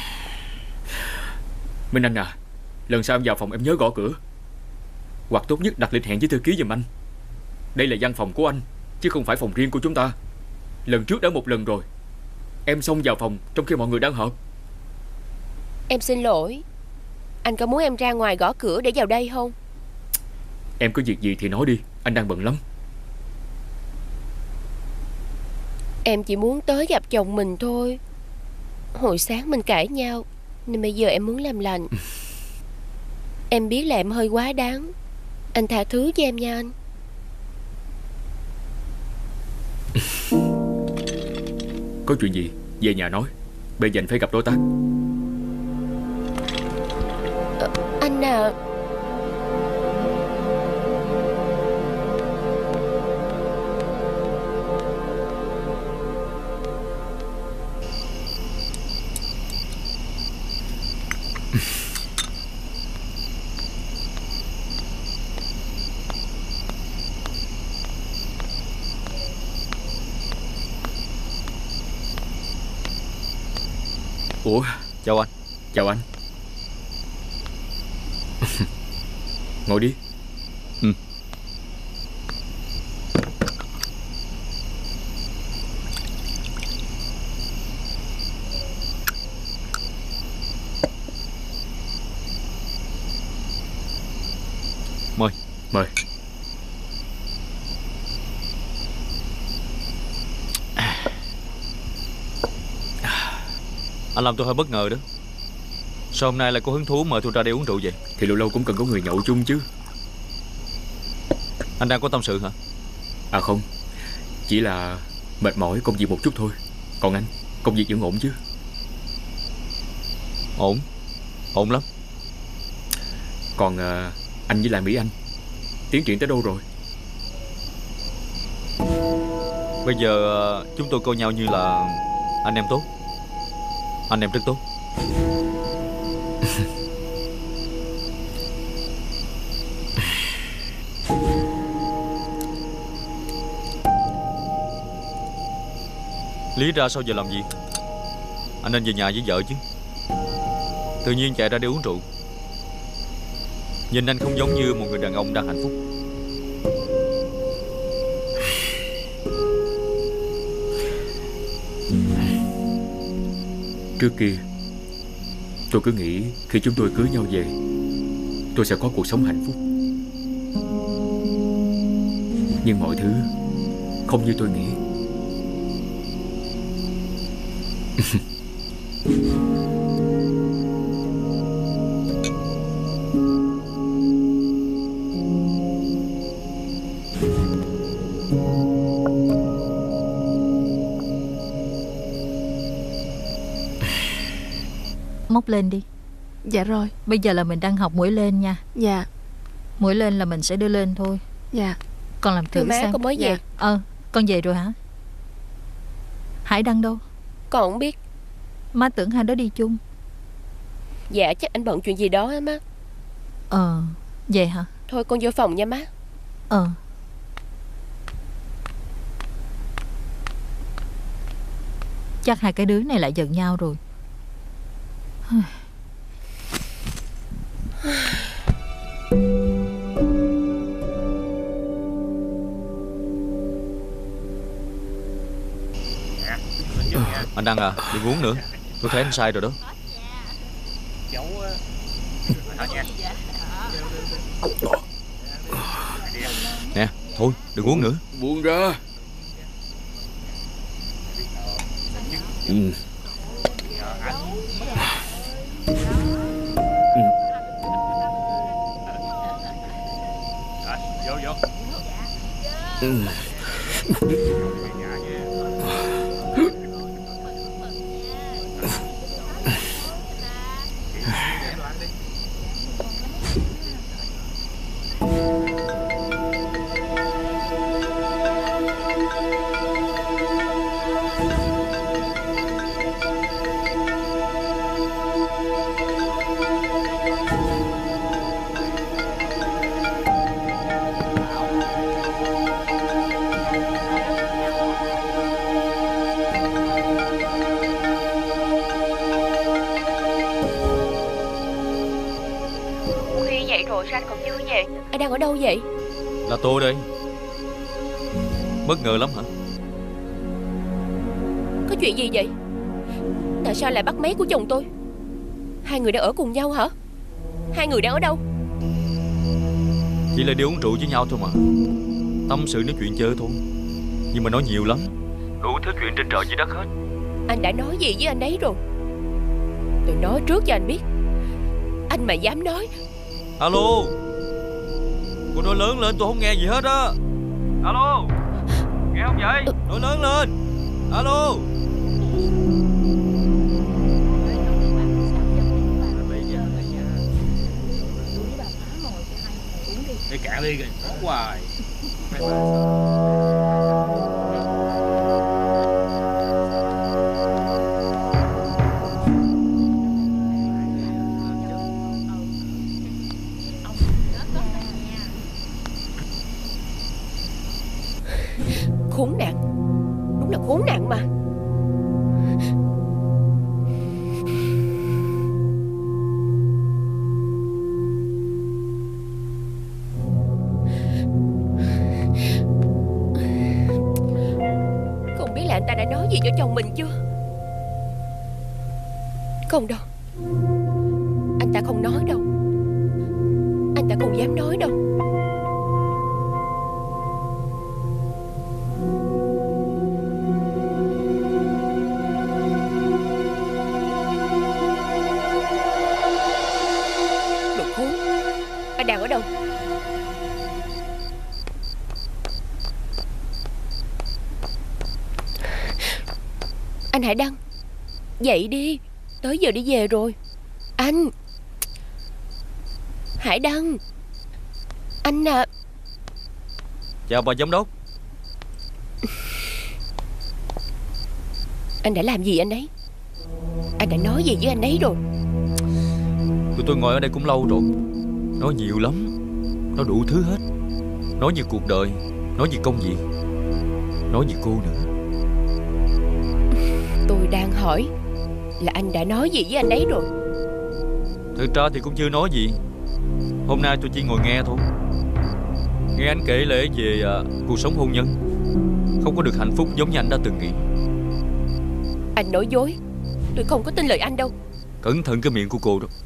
Minh Anh à, lần sau em vào phòng em nhớ gõ cửa. Hoặc tốt nhất đặt lịch hẹn với thư ký giùm anh. Đây là văn phòng của anh, chứ không phải phòng riêng của chúng ta. Lần trước đã một lần rồi. Em xông vào phòng trong khi mọi người đang họp. Em xin lỗi. Anh có muốn em ra ngoài gõ cửa để vào đây không? Em có việc gì thì nói đi, anh đang bận lắm. Em chỉ muốn tới gặp chồng mình thôi. Hồi sáng mình cãi nhau, nên bây giờ em muốn làm lành. Em biết là em hơi quá đáng. Anh tha thứ cho em nha anh. Có chuyện gì về nhà nói. Bây giờ anh phải gặp đối tác. Anh à, Ủa, chào anh. Chào anh. Ngồi đi. Mời. Mời. Anh làm tôi hơi bất ngờ đó. Sao hôm nay lại có hứng thú mời tôi ra đây uống rượu vậy? Thì lâu lâu cũng cần có người nhậu chung chứ. Anh đang có tâm sự hả? À không, chỉ là mệt mỏi công việc một chút thôi. Còn anh, công việc vẫn ổn chứ? Ổn. Ổn lắm. Còn anh với lại Mỹ Anh, tiến triển tới đâu rồi? Bây giờ chúng tôi coi nhau như là anh em tốt. Anh em rất tốt. Lý ra sau giờ làm gì? Anh nên về nhà với vợ chứ. Tự nhiên chạy ra đây uống rượu. Nhìn anh không giống như một người đàn ông đang hạnh phúc. Trước kia tôi cứ nghĩ khi chúng tôi cưới nhau về, tôi sẽ có cuộc sống hạnh phúc. Nhưng mọi thứ không như tôi nghĩ. Móc lên đi. Dạ rồi. Bây giờ là mình đang học mũi lên nha. Dạ. Mũi lên là mình sẽ đưa lên thôi. Dạ. Con làm thử má, xem. con mới về. Con về rồi hả? Hải Đăng đâu? Con không biết. Má tưởng hai đứa đi chung. Dạ chắc anh bận chuyện gì đó á má. Vậy hả? Thôi con vô phòng nha má. Chắc hai cái đứa này lại giận nhau rồi. Anh Đăng à, đừng uống nữa. Tôi thấy anh sai rồi đó. Nè, thôi đừng uống nữa. Buông ra. Anh đang ở đâu vậy? Là tôi đây. Bất ngờ lắm hả? Có chuyện gì vậy? Tại sao lại bắt máy của chồng tôi? Hai người đang ở cùng nhau hả? Hai người đang ở đâu? Chỉ là đi uống rượu với nhau thôi mà. Tâm sự nói chuyện chơi thôi. Nhưng mà nói nhiều lắm. Đủ thứ chuyện trên trời dưới đất hết. Anh đã nói gì với anh ấy rồi? Tôi nói trước cho anh biết. Anh mà dám nói. Alo. Cô nói lớn lên tôi không nghe gì hết á. Alo. Nghe không vậy? Nói lớn lên. Alo. Để cạn ly kìa, khó hoài. Khốn nạn. Đúng là khốn nạn mà. Không biết là anh ta đã nói gì cho chồng mình chưa? Không đâu. Anh ta không nói đâu. Anh ta không dám nói đâu. Anh đang ở đâu? Anh Hải Đăng, dậy đi. Tới giờ đi về rồi. Anh Hải Đăng. Anh à. Chào bà giám đốc. Anh đã làm gì anh ấy? Anh đã nói gì với anh ấy rồi? Tụi tôi ngồi ở đây cũng lâu rồi. Nói nhiều lắm. Nói đủ thứ hết. Nói về cuộc đời. Nói về công việc. Nói về cô nữa. Tôi đang hỏi là anh đã nói gì với anh ấy rồi? Thực ra thì cũng chưa nói gì. Hôm nay tôi chỉ ngồi nghe thôi. Nghe anh kể lể về cuộc sống hôn nhân. Không có được hạnh phúc giống như anh đã từng nghĩ. Anh nói dối. Tôi không có tin lời anh đâu. Cẩn thận cái miệng của cô đó.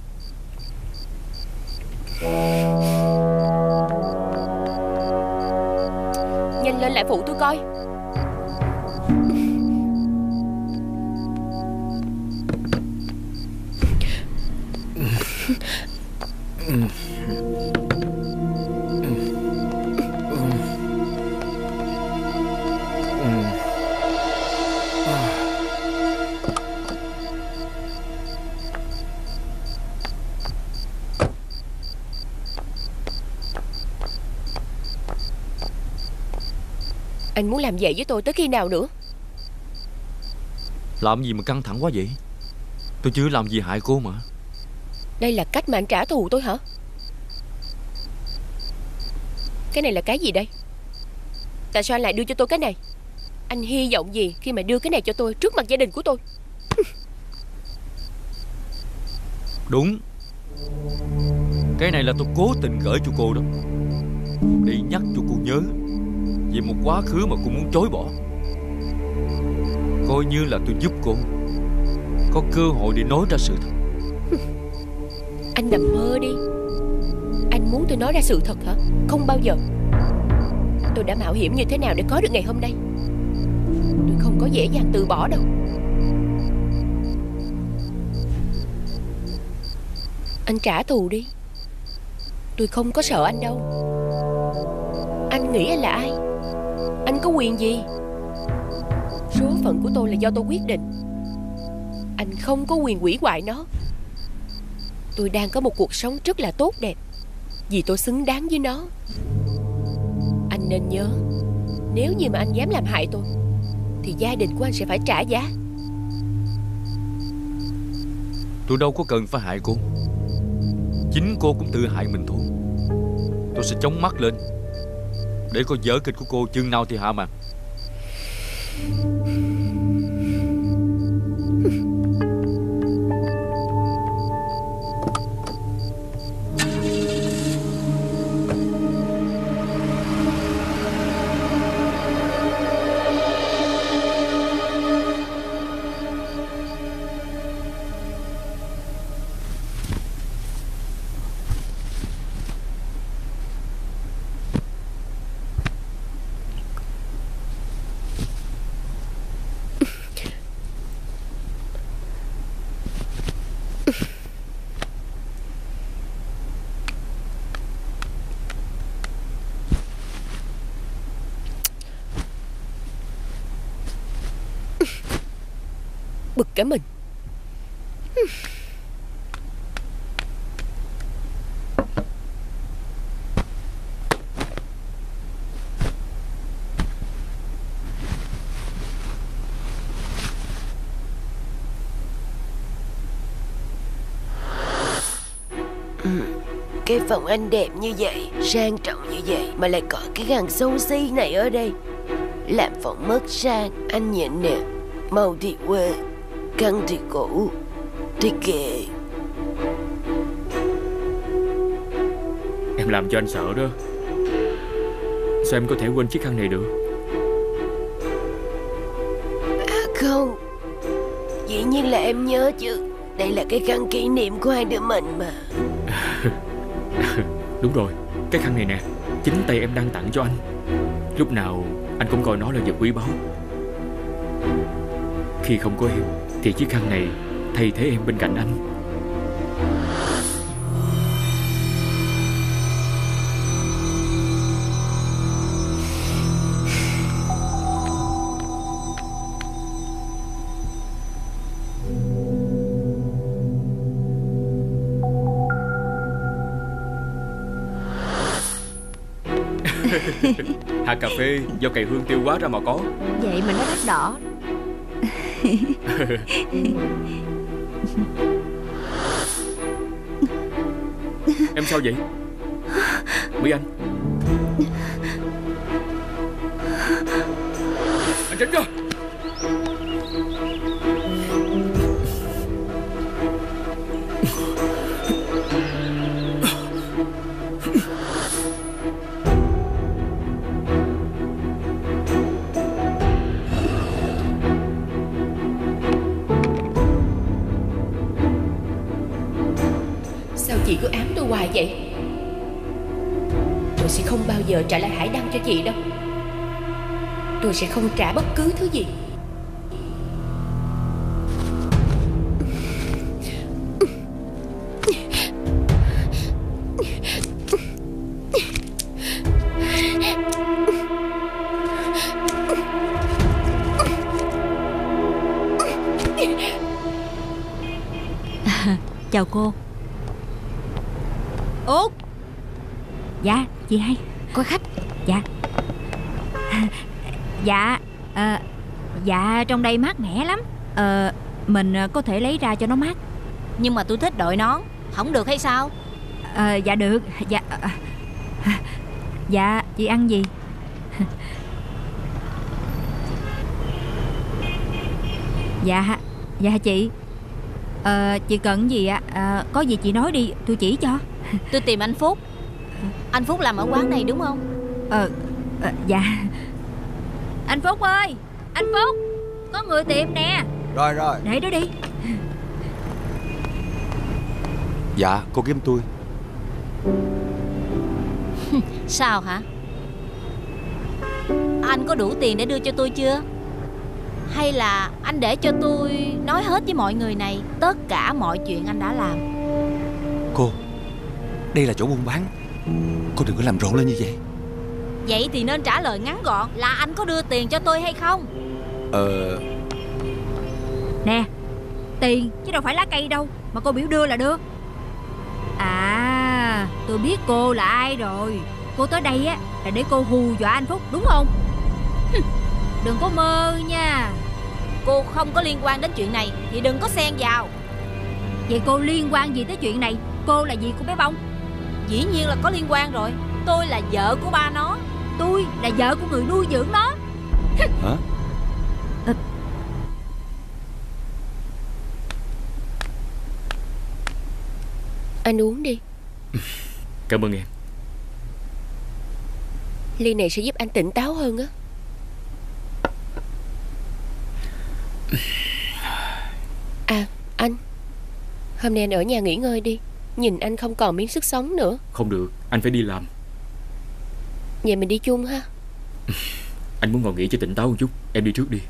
Nhanh lên lại phụ tôi coi. Anh muốn làm vậy với tôi tới khi nào nữa? Làm gì mà căng thẳng quá vậy? Tôi chưa làm gì hại cô mà. Đây là cách mà anh trả thù tôi hả? Cái này là cái gì đây? Tại sao anh lại đưa cho tôi cái này? Anh hy vọng gì khi mà đưa cái này cho tôi trước mặt gia đình của tôi? Đúng. Cái này là tôi cố tình gửi cho cô đó, để nhắc cho cô nhớ về một quá khứ mà cô muốn chối bỏ. Coi như là tôi giúp cô có cơ hội để nói ra sự thật. Anh nằm mơ đi. Anh muốn tôi nói ra sự thật hả? Không bao giờ. Tôi đã mạo hiểm như thế nào để có được ngày hôm nay. Tôi không có dễ dàng từ bỏ đâu. Anh trả thù đi. Tôi không có sợ anh đâu. Anh nghĩ anh là ai? Anh có quyền gì? Số phận của tôi là do tôi quyết định. Anh không có quyền hủy hoại nó. Tôi đang có một cuộc sống rất là tốt đẹp vì tôi xứng đáng với nó. Anh nên nhớ, nếu như mà anh dám làm hại tôi thì gia đình của anh sẽ phải trả giá. Tôi đâu có cần phải hại cô. Chính cô cũng tự hại mình thôi. Tôi sẽ chống mắt lên để coi vở kịch của cô chừng nào thì hạ màn. Bực cả mình. Cái phòng anh đẹp như vậy, sang trọng như vậy mà lại có cái thằng xấu xí này ở đây, làm phòng mất sang. Anh nhìn nè, màu thì quê, căn thì cũ, thì kệ. Em làm cho anh sợ đó. Sao em có thể quên chiếc khăn này được? À không, dĩ nhiên là em nhớ chứ. Đây là cái khăn kỷ niệm của hai đứa mình mà. Đúng rồi, cái khăn này nè, chính tay em đang tặng cho anh. Lúc nào anh cũng coi nó là vật quý báu. Khi không có em thì chiếc khăn này thay thế em bên cạnh anh. Hạt cà phê do cày hương tiêu hóa ra mà có. Vậy mà nó đắt đỏ. Em sao vậy? Mỹ Anh. Anh tránh ra. Chị cứ ám tôi hoài vậy. Tôi sẽ không bao giờ trả lại hải đăng cho chị đâu. Tôi sẽ không trả bất cứ thứ gì. Chào cô. Út. Dạ, chị hai. Có khách. Dạ. Dạ trong đây mát mẻ lắm. Mình có thể lấy ra cho nó mát. Nhưng mà tôi thích đội nón, không được hay sao? Dạ được. Dạ chị ăn gì? Dạ chị. Chị cần gì ạ? Có gì chị nói đi, tôi chỉ cho. Tôi tìm anh Phúc. Anh Phúc làm ở quán này đúng không? Dạ. Anh Phúc ơi, anh Phúc, có người tìm nè. Rồi. Để đó đi. Dạ, cô kiếm tôi. Sao hả? Anh có đủ tiền để đưa cho tôi chưa? Hay là anh để cho tôi nói hết với mọi người này tất cả mọi chuyện anh đã làm? Cô, đây là chỗ buôn bán, cô đừng có làm rộn lên như vậy. Vậy thì nên trả lời ngắn gọn là anh có đưa tiền cho tôi hay không? Nè, tiền chứ đâu phải lá cây đâu mà cô biểu đưa là đưa. À, tôi biết cô là ai rồi. Cô tới đây á là để cô hù dọa anh Phúc đúng không? Đừng có mơ nha. Cô không có liên quan đến chuyện này thì đừng có xen vào. Vậy cô liên quan gì tới chuyện này? Cô là gì của bé Bông? Dĩ nhiên là có liên quan rồi. Tôi là vợ của ba nó. Tôi là vợ của người nuôi dưỡng nó. Hả? Anh uống đi. Cảm ơn em. Ly này sẽ giúp anh tỉnh táo hơn á. À, anh, hôm nay anh ở nhà nghỉ ngơi đi. Nhìn anh không còn miếng sức sống nữa. Không được, anh phải đi làm. Vậy mình đi chung ha. Anh muốn ngồi nghỉ cho tỉnh táo một chút. Em đi trước đi.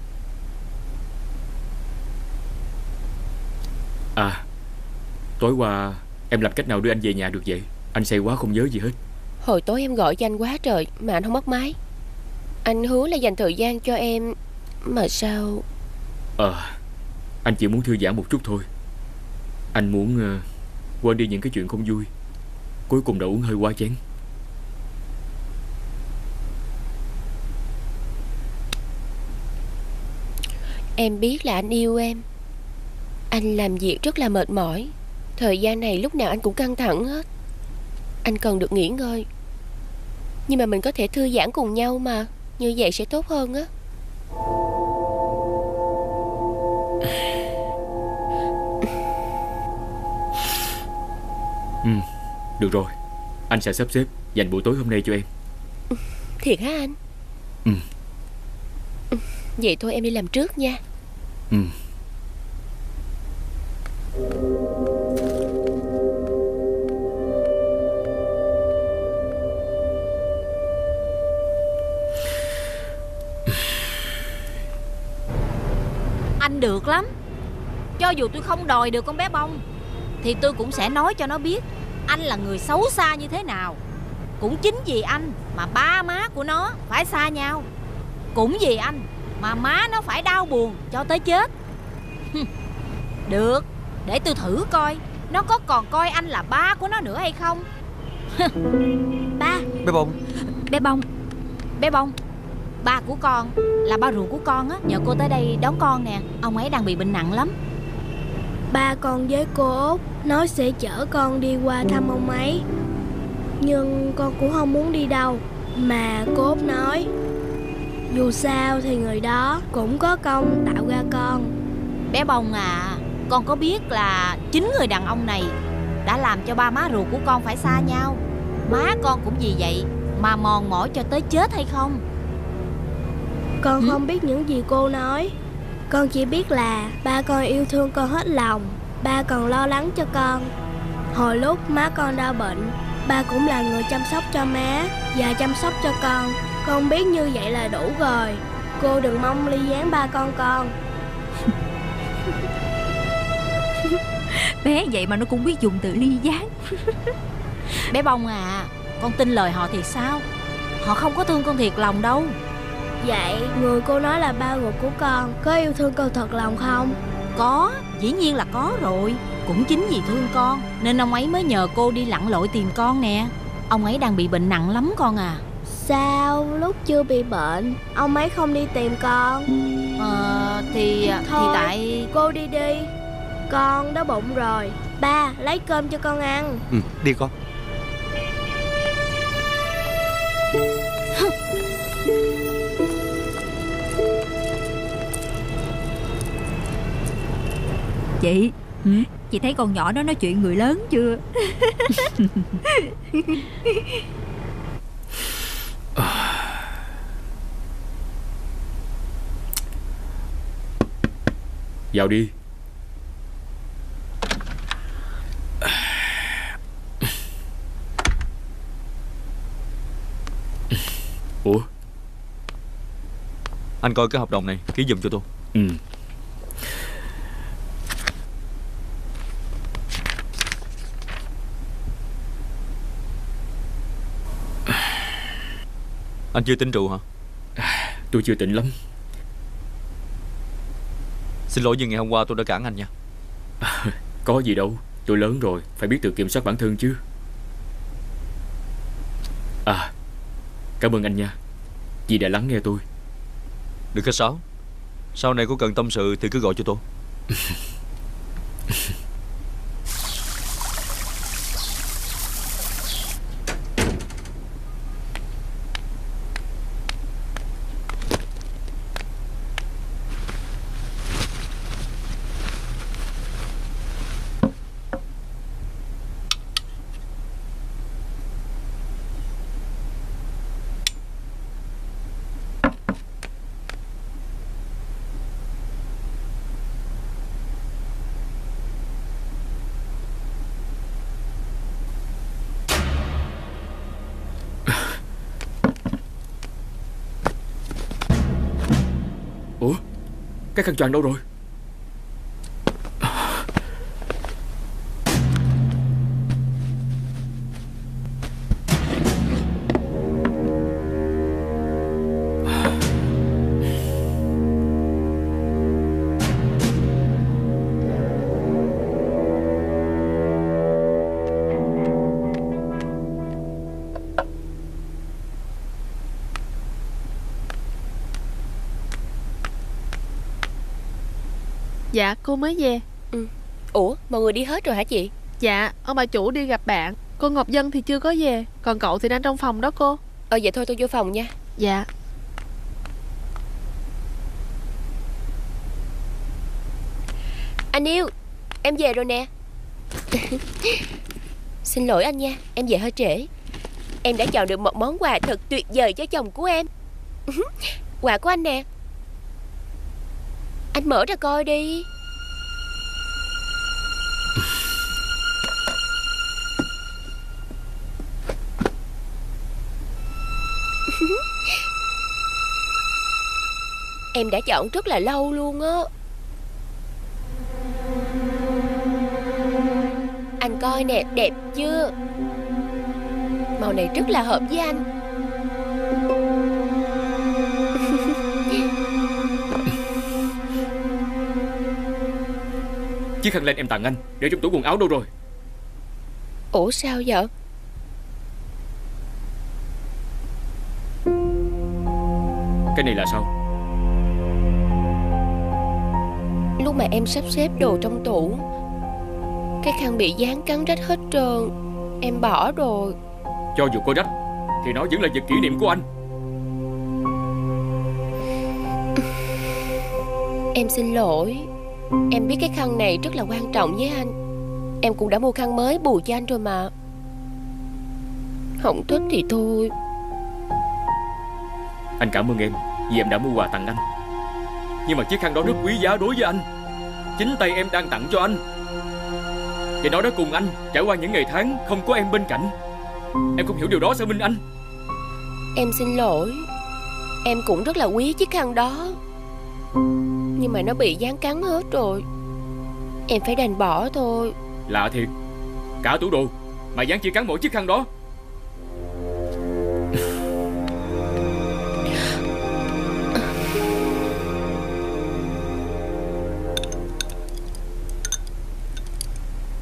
À, tối qua em làm cách nào đưa anh về nhà được vậy? Anh say quá không nhớ gì hết. Hồi tối em gọi cho anh quá trời mà anh không bắt máy. Anh hứa là dành thời gian cho em mà sao? Anh chỉ muốn thư giãn một chút thôi. Anh muốn quên đi những cái chuyện không vui. Cuối cùng đã uống hơi quá chén. Em biết là anh yêu em. Anh làm việc rất là mệt mỏi. Thời gian này lúc nào anh cũng căng thẳng hết. Anh cần được nghỉ ngơi. Nhưng mà mình có thể thư giãn cùng nhau mà. Như vậy sẽ tốt hơn á. Được rồi, anh sẽ sắp xếp dành buổi tối hôm nay cho em. Thiệt hả anh? Vậy thôi em đi làm trước nha. Anh được lắm. Cho dù tôi không đòi được con bé Bông thì tôi cũng sẽ nói cho nó biết anh là người xấu xa như thế nào. Cũng chính vì anh mà ba má của nó phải xa nhau. Cũng vì anh mà má nó phải đau buồn cho tới chết. Được, để tôi thử coi nó có còn coi anh là ba của nó nữa hay không. Ba. Bé Bông. Bé Bông, ba của con là ba ruột của con á. Nhờ cô tới đây đón con nè. Ông ấy đang bị bệnh nặng lắm. Ba con với cô Út nói sẽ chở con đi qua thăm ông ấy. Nhưng con cũng không muốn đi đâu. Mà cô Út nói dù sao thì người đó cũng có công tạo ra con. Bé Bông à, con có biết là chính người đàn ông này đã làm cho ba má ruột của con phải xa nhau. Má con cũng vì vậy mà mòn mỏi cho tới chết hay không? Con không biết những gì cô nói. Con chỉ biết là ba con yêu thương con hết lòng. Ba còn lo lắng cho con. Hồi lúc má con đau bệnh, ba cũng là người chăm sóc cho má và chăm sóc cho con. Con biết như vậy là đủ rồi. Cô đừng mong ly gián ba con. Bé vậy mà nó cũng biết dùng từ ly gián. Bé Bông à, con tin lời họ thì sao? Họ không có thương con thiệt lòng đâu. Vậy người cô nói là ba ruột của con có yêu thương con thật lòng không? Có, dĩ nhiên là có rồi. Cũng chính vì thương con nên ông ấy mới nhờ cô đi lặn lội tìm con nè. Ông ấy đang bị bệnh nặng lắm con à. Sao lúc chưa bị bệnh ông ấy không đi tìm con? Thì Thôi, tại cô đi đi. Con đói bụng rồi. Ba lấy cơm cho con ăn. Đi con. chị chị thấy con nhỏ đó nói chuyện người lớn chưa? Vào đi. Ủa? Anh coi cái hợp đồng này, ký giùm cho tôi. Anh chưa tỉnh rượu hả? Tôi chưa tỉnh lắm. Xin lỗi vì ngày hôm qua tôi đã cản anh nha. Có gì đâu, tôi lớn rồi, phải biết tự kiểm soát bản thân chứ. Cảm ơn anh nha, vì đã lắng nghe tôi. Đừng khách sáo. Sau này có cần tâm sự thì cứ gọi cho tôi. Ủa, cái khăn choàng đâu rồi? Dạ cô mới về. Ủa mọi người đi hết rồi hả chị? Dạ ông bà chủ đi gặp bạn. Cô Ngọc Dân thì chưa có về. Còn cậu thì đang trong phòng đó cô. Vậy thôi tôi vô phòng nha. Dạ. Anh yêu, em về rồi nè. Xin lỗi anh nha, em về hơi trễ. Em đã chọn được một món quà thật tuyệt vời cho chồng của em. Quà của anh nè. Anh mở ra coi đi. Em đã chọn rất là lâu luôn á. Anh coi nè, đẹp chưa? Màu này rất là hợp với anh. Chiếc khăn len em tặng anh để trong tủ quần áo đâu rồi? Ủa sao vậy? Cái này là sao? Lúc mà em sắp xếp đồ trong tủ, cái khăn bị dán cắn rách hết trơn. Em bỏ rồi. Cho dù có rách thì nó vẫn là vật kỷ niệm của anh. Em xin lỗi. Em biết cái khăn này rất là quan trọng với anh. Em cũng đã mua khăn mới bù cho anh rồi mà. Không thích thì thôi. Anh cảm ơn em vì em đã mua quà tặng anh. Nhưng mà chiếc khăn đó rất quý giá đối với anh. Chính tay em đang tặng cho anh. Và nó đã cùng anh trải qua những ngày tháng không có em bên cạnh. Em không hiểu điều đó sao Minh Anh? Em xin lỗi. Em cũng rất là quý chiếc khăn đó. Nhưng mà nó bị dán cắn hết rồi. Em phải đành bỏ thôi. Lạ thiệt, cả tủ đồ mà dán chỉ cắn mỗi chiếc khăn đó.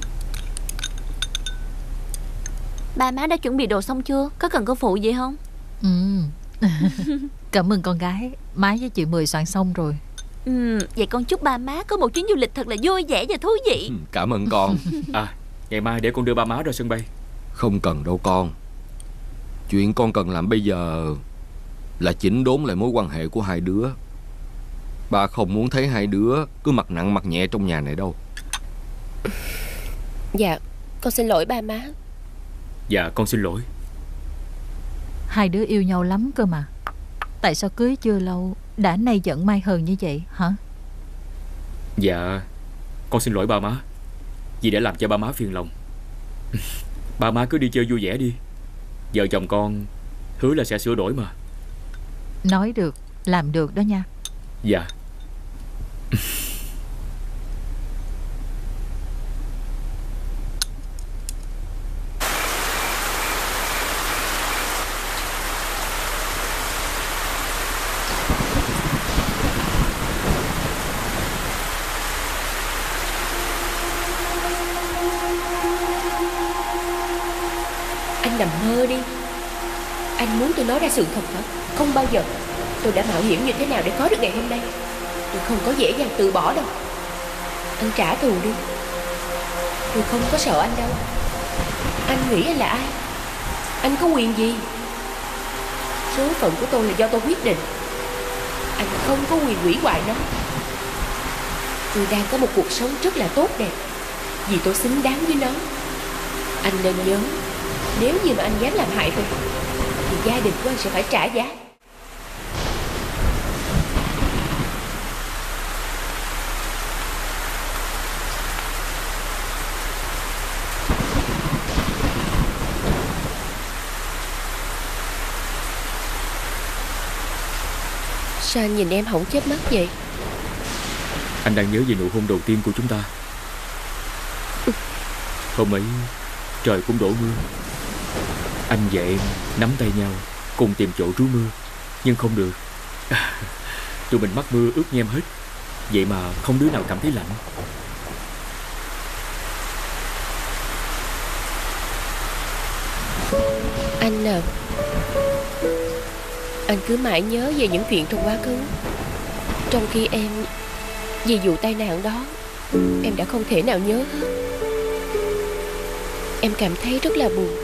Ba má đã chuẩn bị đồ xong chưa? Có cần cô phụ gì không? Cảm ơn con gái. Má với chị Mười soạn xong rồi. Vậy con chúc ba má có một chuyến du lịch thật là vui vẻ và thú vị. Cảm ơn con. Ngày mai để con đưa ba má ra sân bay. Không cần đâu con. Chuyện con cần làm bây giờ là chỉnh đốn lại mối quan hệ của hai đứa. Ba không muốn thấy hai đứa cứ mặt nặng mặt nhẹ trong nhà này đâu. Dạ, con xin lỗi ba má. Dạ, con xin lỗi. Hai đứa yêu nhau lắm cơ mà. Tại sao cưới chưa lâu đã nay giận mai hờn như vậy hả? Dạ, con xin lỗi ba má vì đã làm cho ba má phiền lòng. Ba má cứ đi chơi vui vẻ đi. Vợ chồng con hứa là sẽ sửa đổi mà. Nói được, làm được đó nha. Dạ. Anh nằm mơ đi. Anh muốn tôi nói ra sự thật hả? Không bao giờ. Tôi đã mạo hiểm như thế nào để có được ngày hôm nay. Tôi không có dễ dàng từ bỏ đâu. Anh trả thù đi. Tôi không có sợ anh đâu. Anh nghĩ anh là ai? Anh có quyền gì? Số phận của tôi là do tôi quyết định. Anh không có quyền hủy hoại nó. Tôi đang có một cuộc sống rất là tốt đẹp vì tôi xứng đáng với nó. Anh nên nhớ, nếu như mà anh dám làm hại tôi thì gia đình của anh sẽ phải trả giá. Sao anh nhìn em không chớp mắt vậy? Anh đang nhớ về nụ hôn đầu tiên của chúng ta. Hôm ấy trời cũng đổ mưa. Anh và em nắm tay nhau cùng tìm chỗ trú mưa. Nhưng không được. Tụi mình mắc mưa ướt nhem hết. Vậy mà không đứa nào cảm thấy lạnh. Anh à, anh cứ mãi nhớ về những chuyện trong quá khứ, trong khi em vì vụ tai nạn đó em đã không thể nào nhớ hết. Em cảm thấy rất là buồn.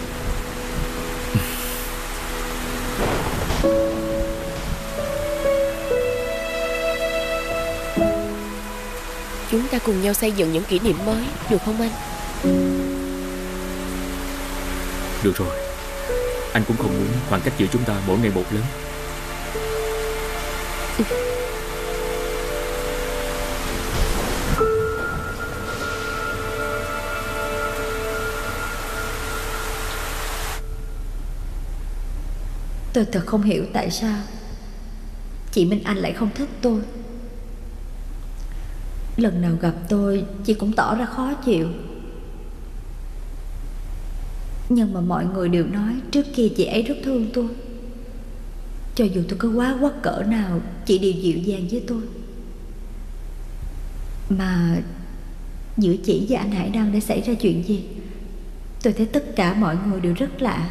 Chúng ta cùng nhau xây dựng những kỷ niệm mới, được không anh? Được rồi. Anh cũng không muốn khoảng cách giữa chúng ta mỗi ngày một lớn. Tôi thật không hiểu tại sao chị Minh Anh lại không thích tôi. Lần nào gặp tôi chị cũng tỏ ra khó chịu. Nhưng mà mọi người đều nói trước kia chị ấy rất thương tôi. Cho dù tôi có quá quắt cỡ nào, chị đều dịu dàng với tôi. Mà giữa chị và anh Hải Đăng đã xảy ra chuyện gì? Tôi thấy tất cả mọi người đều rất lạ.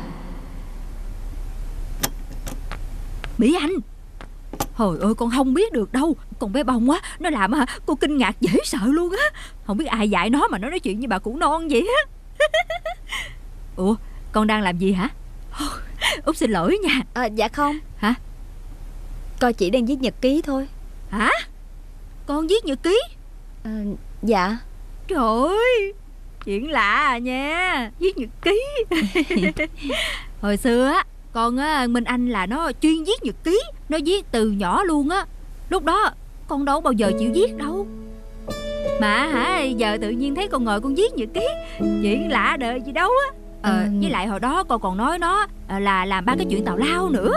Mỹ Anh, hồi ơi con không biết được đâu. Con bé bông á, nó làm cô kinh ngạc dễ sợ luôn á. Không biết ai dạy nó mà nó nói chuyện như bà cụ non vậy á. Ủa, con đang làm gì hả? Út xin lỗi nha. Dạ không. Hả? Con chỉ đang viết nhật ký thôi. Hả? Con viết nhật ký? Dạ. Trời ơi, chuyện lạ à nha. Viết nhật ký. Hồi xưa á, con á, Minh Anh là nó chuyên viết nhật ký. Nó viết từ nhỏ luôn á. Lúc đó con đâu bao giờ chịu viết đâu. Mà hả, giờ tự nhiên thấy con ngồi con viết nhật ký. Chuyện lạ đời gì đâu á. Với lại hồi đó con còn nói nó là làm ba cái chuyện tào lao nữa.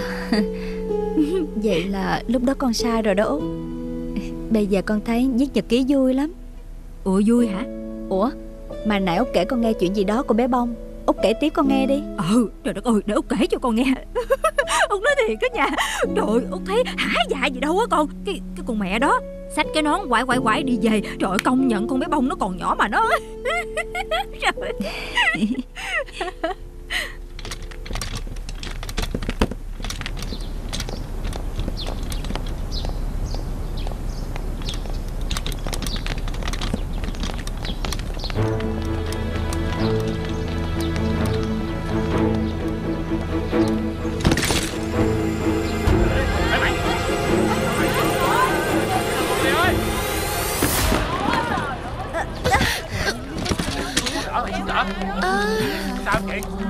Vậy là lúc đó con sai rồi đó Út. Bây giờ con thấy viết nhật ký vui lắm. Ủa vui hả? Ủa mà nãy Út kể con nghe chuyện gì đó của bé Bông. Út kể tiếp con nghe đi. Trời đất ơi, để Út kể cho con nghe. Út nói thiệt đó nha. Trời, Út thấy hả dạ gì đâu á con. Cái con mẹ đó xách cái nón quải đi về. Trời ơi, công nhận con bé Bông nó còn nhỏ mà nó. Trời.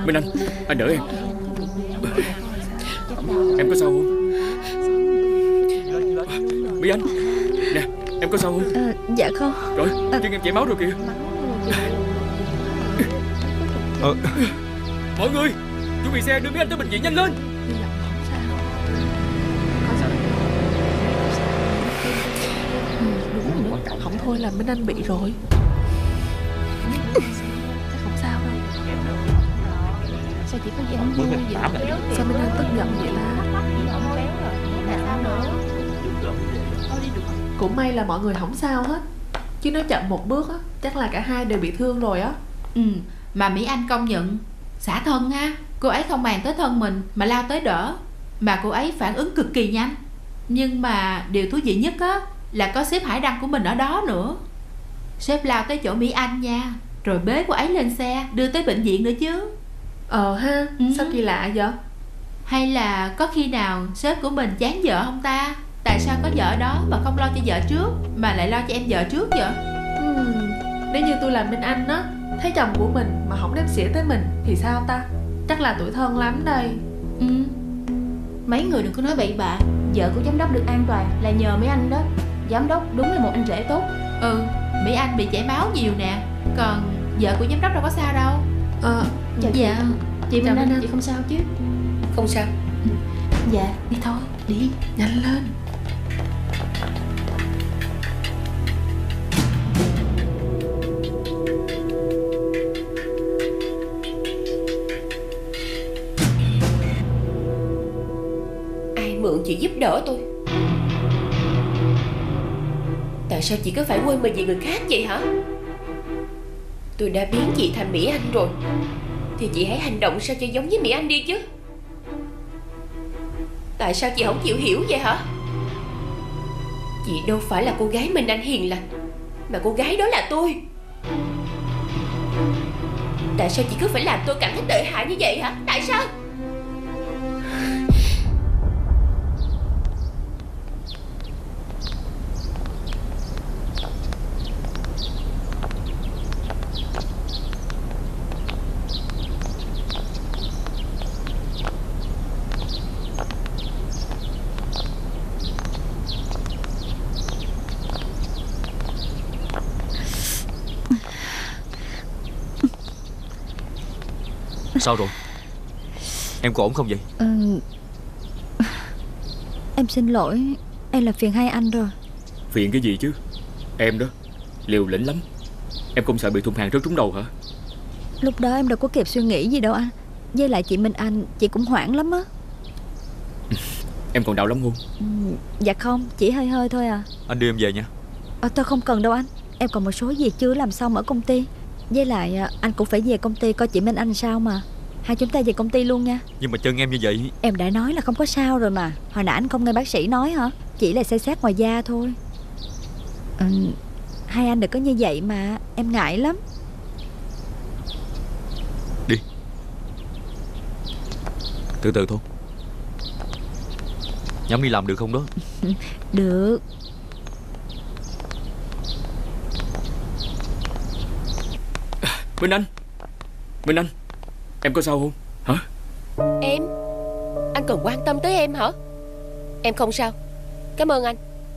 Minh anh đỡ em. Em có sao không? Mỹ Anh, nè, em có sao không? Dạ không. Trời, chân em chảy máu rồi kìa. Mọi người, chuẩn bị xe đưa Mỹ Anh tới bệnh viện nhanh lên. Không thôi là Minh Anh bị rồi. Chắc không sao đâu. Sao chỉ có gì không vui vậy? Sao Minh Anh tức giận vậy ta? Cũng may là mọi người không sao hết. Chứ nếu chậm một bước á, chắc là cả hai đều bị thương rồi á. Mà Mỹ Anh công nhận xả thân ha. Cô ấy không màng tới thân mình mà lao tới đỡ. Mà cô ấy phản ứng cực kỳ nhanh. Nhưng mà điều thú vị nhất á là có sếp Hải Đăng của mình ở đó nữa. Sếp lao tới chỗ Mỹ Anh nha, rồi bế cô ấy lên xe đưa tới bệnh viện nữa chứ. Sao kỳ lạ vậy? Hay là có khi nào sếp của mình chán vợ không ta? Tại sao có vợ đó mà không lo cho vợ trước mà lại lo cho em vợ trước vậy? Nếu như tôi là Minh Anh á, thấy chồng của mình mà không đếm xỉa tới mình thì sao ta? Chắc là tủi thân lắm đây. Mấy người đừng có nói bậy bạ. Vợ của giám đốc được an toàn là nhờ mấy anh đó. Giám đốc đúng là một anh rể tốt. Mỹ Anh bị chảy máu nhiều nè. Còn vợ của giám đốc đâu có sao đâu. Chào chị. Chị Minh Anh, chị không sao chứ? Không sao. Dạ, đi thôi. Đi, nhanh lên. Ai mượn chị giúp đỡ tôi? Tại sao chị cứ phải quên mình vì người khác vậy hả? Tôi đã biến chị thành Mỹ Anh rồi, thì chị hãy hành động sao cho giống với Mỹ Anh đi chứ. Tại sao chị không chịu hiểu vậy hả? Chị đâu phải là cô gái Minh Anh hiền lành, mà cô gái đó là tôi. Tại sao chị cứ phải làm tôi cảm thấy tệ hại như vậy hả? Tại sao? Sao rồi? Em có ổn không vậy? Em xin lỗi. Em làm phiền hai anh rồi. Phiền cái gì chứ? Em đó liều lĩnh lắm. Em không sợ bị thùng hàng rớt trúng đầu hả? Lúc đó em đâu có kịp suy nghĩ gì đâu anh. Với lại chị Minh Anh, chị cũng hoảng lắm á. Em còn đau lắm không? Dạ không, chỉ hơi hơi thôi à. Anh đưa em về nha. Tôi không cần đâu anh. Em còn một số việc chưa làm xong ở công ty. Với lại anh cũng phải về công ty coi chị Minh Anh sao mà. Hai chúng ta về công ty luôn nha. Nhưng mà chân em như vậy. Em đã nói là không có sao rồi mà. Hồi nãy anh không nghe bác sĩ nói hả? Chỉ là xây xát ngoài da thôi. Hai anh đừng có như vậy mà. Em ngại lắm. Đi. Từ từ thôi. Nhắm đi làm được không đó? Được. Minh Anh, Minh Anh, em có sao không? Hả? Em? Anh cần quan tâm tới em hả? Em không sao. Cảm ơn anh.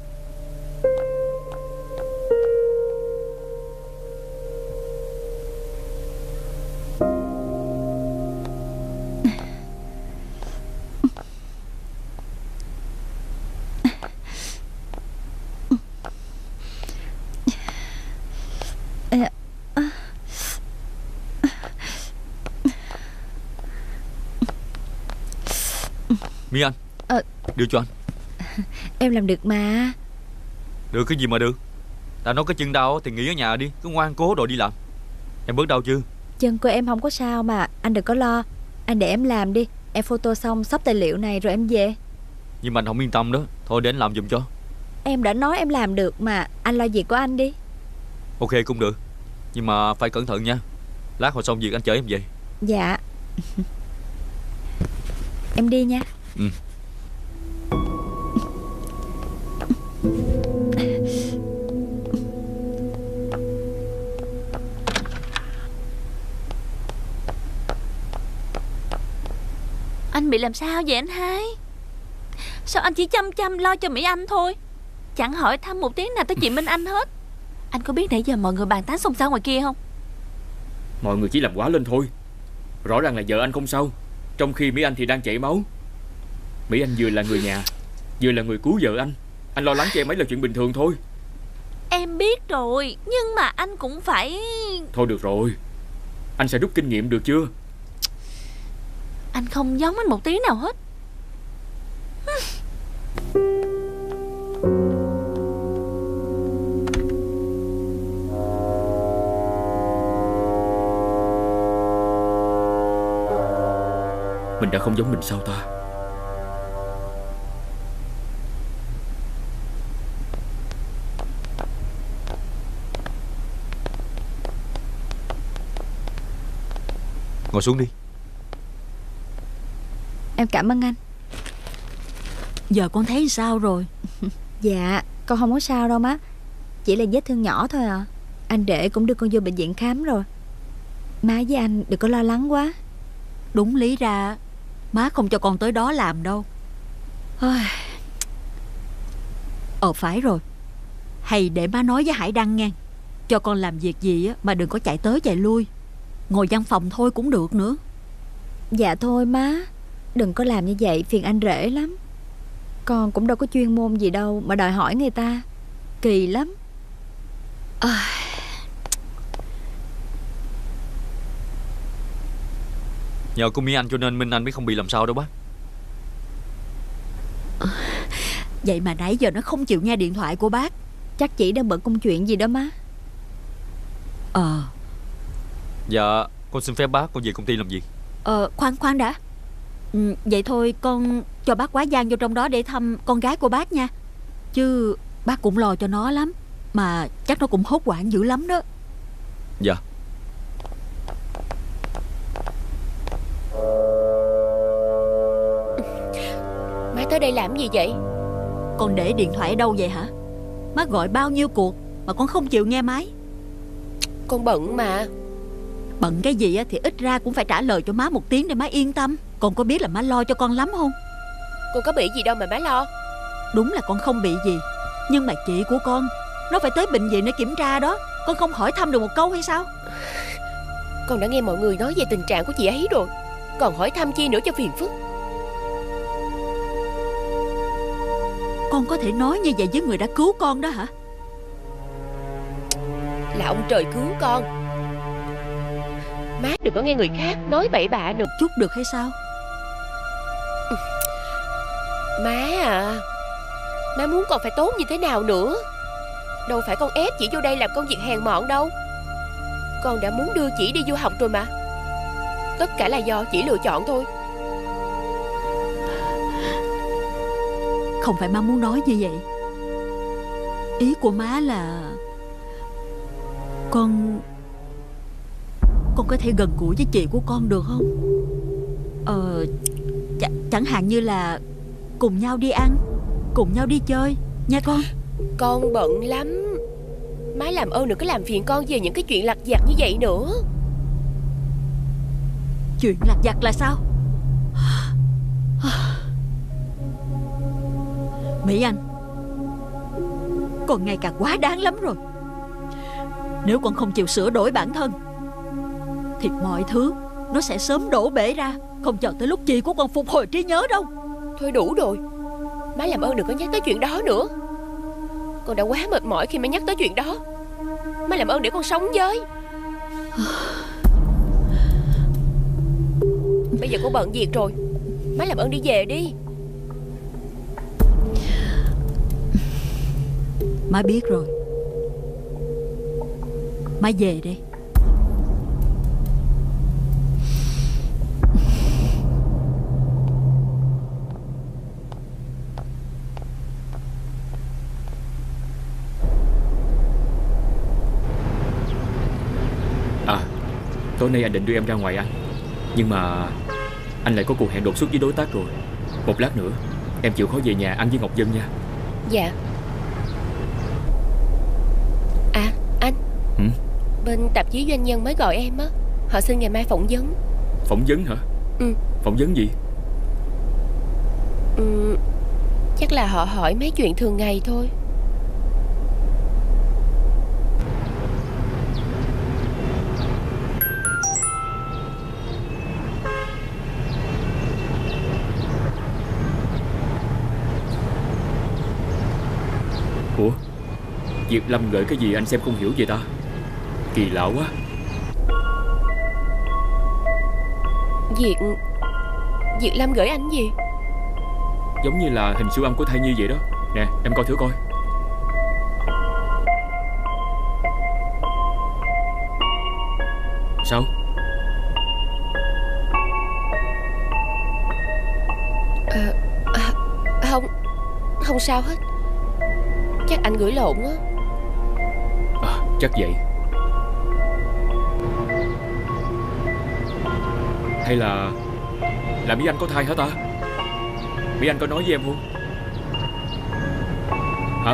Mỹ Anh, đưa cho anh. Em làm được mà. Được cái gì mà được? Ta nói cái chân đau thì nghỉ ở nhà đi, cứ ngoan cố rồi đi làm. Em bớt đau chưa? Chân của em không có sao mà. Anh đừng có lo. Anh để em làm đi. Em photo xong xóc tài liệu này rồi em về. Nhưng mà anh không yên tâm đó. Thôi để anh làm giùm cho. Em đã nói em làm được mà. Anh lo việc của anh đi. Ok cũng được. Nhưng mà phải cẩn thận nha. Lát hồi xong việc anh chở em về. Dạ. Em đi nha. bị làm sao vậy anh hai? Sao anh chỉ chăm chăm lo cho Mỹ Anh thôi, chẳng hỏi thăm một tiếng nào tới chị Minh Anh hết? Anh có biết nãy giờ mọi người bàn tán xôn xao ngoài kia không? Mọi người chỉ làm quá lên thôi. Rõ ràng là vợ anh không sao, trong khi Mỹ Anh thì đang chảy máu. Mỹ Anh vừa là người nhà, vừa là người cứu vợ anh. Anh lo lắng cho em ấy là chuyện bình thường thôi. Em biết rồi, nhưng mà anh cũng phải... Thôi được rồi, anh sẽ rút kinh nghiệm được chưa? Anh không giống anh một tí nào hết. Mình đã không giống mình sao ta? Ngồi xuống đi. Em cảm ơn anh. Giờ con thấy sao rồi? Dạ con không có sao đâu má, chỉ là vết thương nhỏ thôi à. Anh Rể cũng đưa con vô bệnh viện khám rồi. Má với anh đừng có lo lắng quá. Đúng lý ra má không cho con tới đó làm đâu. Phải rồi, hay để má nói với Hải Đăng nghe, cho con làm việc gì á mà đừng có chạy tới chạy lui, ngồi văn phòng thôi cũng được nữa. Dạ thôi má, đừng có làm như vậy, phiền anh Rể lắm. Con cũng đâu có chuyên môn gì đâu mà đòi hỏi người ta, kỳ lắm. Nhờ cô Mỹ Anh cho nên Minh Anh mới không bị làm sao đâu bác. Vậy mà nãy giờ nó không chịu nghe điện thoại của bác. Chắc chị đang bận công chuyện gì đó má. Dạ con xin phép bác, con về công ty làm việc. Khoan đã. Vậy thôi con cho bác quá Giang vô trong đó để thăm con gái của bác nha. Chứ bác cũng lo cho nó lắm, mà chắc nó cũng hốt hoảng dữ lắm đó. Dạ. Má tới đây làm gì vậy? Con để điện thoại ở đâu vậy hả? Má gọi bao nhiêu cuộc mà con không chịu nghe máy. Con bận mà. Bận cái gì thì ít ra cũng phải trả lời cho má một tiếng để má yên tâm. Con có biết là má lo cho con lắm không? Con có bị gì đâu mà má lo. Đúng là con không bị gì, nhưng mà chị của con nó phải tới bệnh viện để kiểm tra đó. Con không hỏi thăm được một câu hay sao? Con đã nghe mọi người nói về tình trạng của chị ấy rồi, còn hỏi thăm chi nữa cho phiền phức. Con có thể nói như vậy với người đã cứu con đó hả? Là ông trời cứu con. Má đừng có nghe người khác nói bậy bạ nữa. Chút được hay sao? Má à, má muốn con phải tốt như thế nào nữa? Đâu phải con ép chị vô đây làm công việc hèn mọn đâu. Con đã muốn đưa chị đi du học rồi mà. Tất cả là do chị lựa chọn thôi. Không phải má muốn nói như vậy. Ý của má là Con có thể gần gũi với chị của con được không? Chẳng hạn như là cùng nhau đi ăn, cùng nhau đi chơi nha con. Con bận lắm. Má làm ơn đừng có làm phiền con về những cái chuyện lặt vặt như vậy nữa. Chuyện lặt vặt là sao? Mỹ Anh, con ngày càng quá đáng lắm rồi. Nếu con không chịu sửa đổi bản thân thì mọi thứ nó sẽ sớm đổ bể ra, không chờ tới lúc chị của con phục hồi trí nhớ đâu. Thôi đủ rồi. Má làm ơn đừng có nhắc tới chuyện đó nữa. Con đã quá mệt mỏi khi má nhắc tới chuyện đó. Má làm ơn để con sống với. Bây giờ con bận việc rồi, má làm ơn đi về đi. Má biết rồi. Má về đi. Tối nay anh định đưa em ra ngoài ăn, nhưng mà anh lại có cuộc hẹn đột xuất với đối tác rồi. Một lát nữa em chịu khó về nhà ăn với Ngọc Vân nha. Dạ. À anh, bên tạp chí Doanh nhân mới gọi em á. Họ xin ngày mai phỏng vấn. Phỏng vấn hả? Ừ. Phỏng vấn gì? Chắc là họ hỏi mấy chuyện thường ngày thôi. Ủa, Diệp Lâm gửi cái gì anh xem không hiểu vậy ta? Kỳ lạ quá. Diệp Lâm gửi anh gì? Giống như là hình siêu âm của thai nhi vậy đó. Nè, em coi thử coi. Sao? Không sao hết. Chắc anh gửi lộn á. Chắc vậy. Hay là Mỹ Anh có thai hả ta? Mỹ Anh có nói với em không? Hả?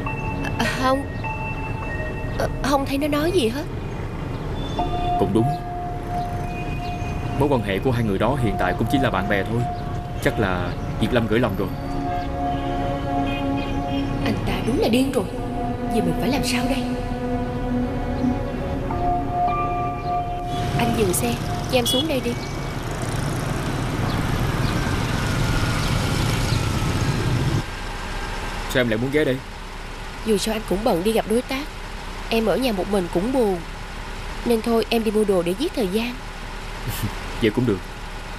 Không thấy nó nói gì hết. Cũng đúng. Mối quan hệ của hai người đó hiện tại cũng chỉ là bạn bè thôi. Chắc là Diệp Lâm gửi lầm rồi. Anh ta đúng là điên rồi. Giờ mình phải làm sao đây? Anh dừng xe, cho em xuống đây đi. Sao em lại muốn ghé đây? Dù sao anh cũng bận đi gặp đối tác. Em ở nhà một mình cũng buồn. Nên thôi em đi mua đồ để giết thời gian. Vậy cũng được.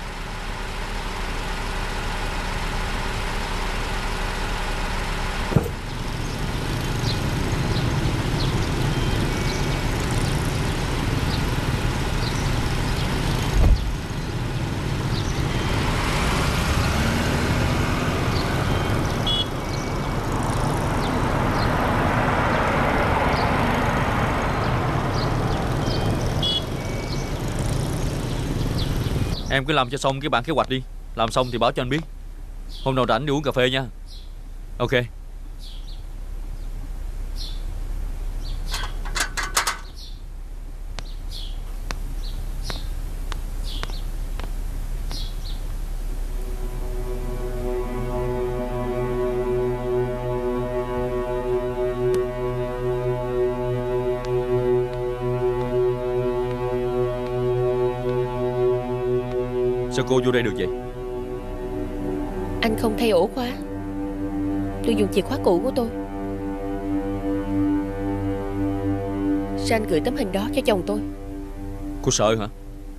Em cứ làm cho xong cái bản kế hoạch đi. Làm xong thì báo cho anh biết. Hôm nào rảnh đi uống cà phê nha. Ok. Sao cô vô đây được vậy? Anh không thay ổ khóa. Tôi dùng chìa khóa cũ của tôi. Sao anh gửi tấm hình đó cho chồng tôi? Cô sợ hả?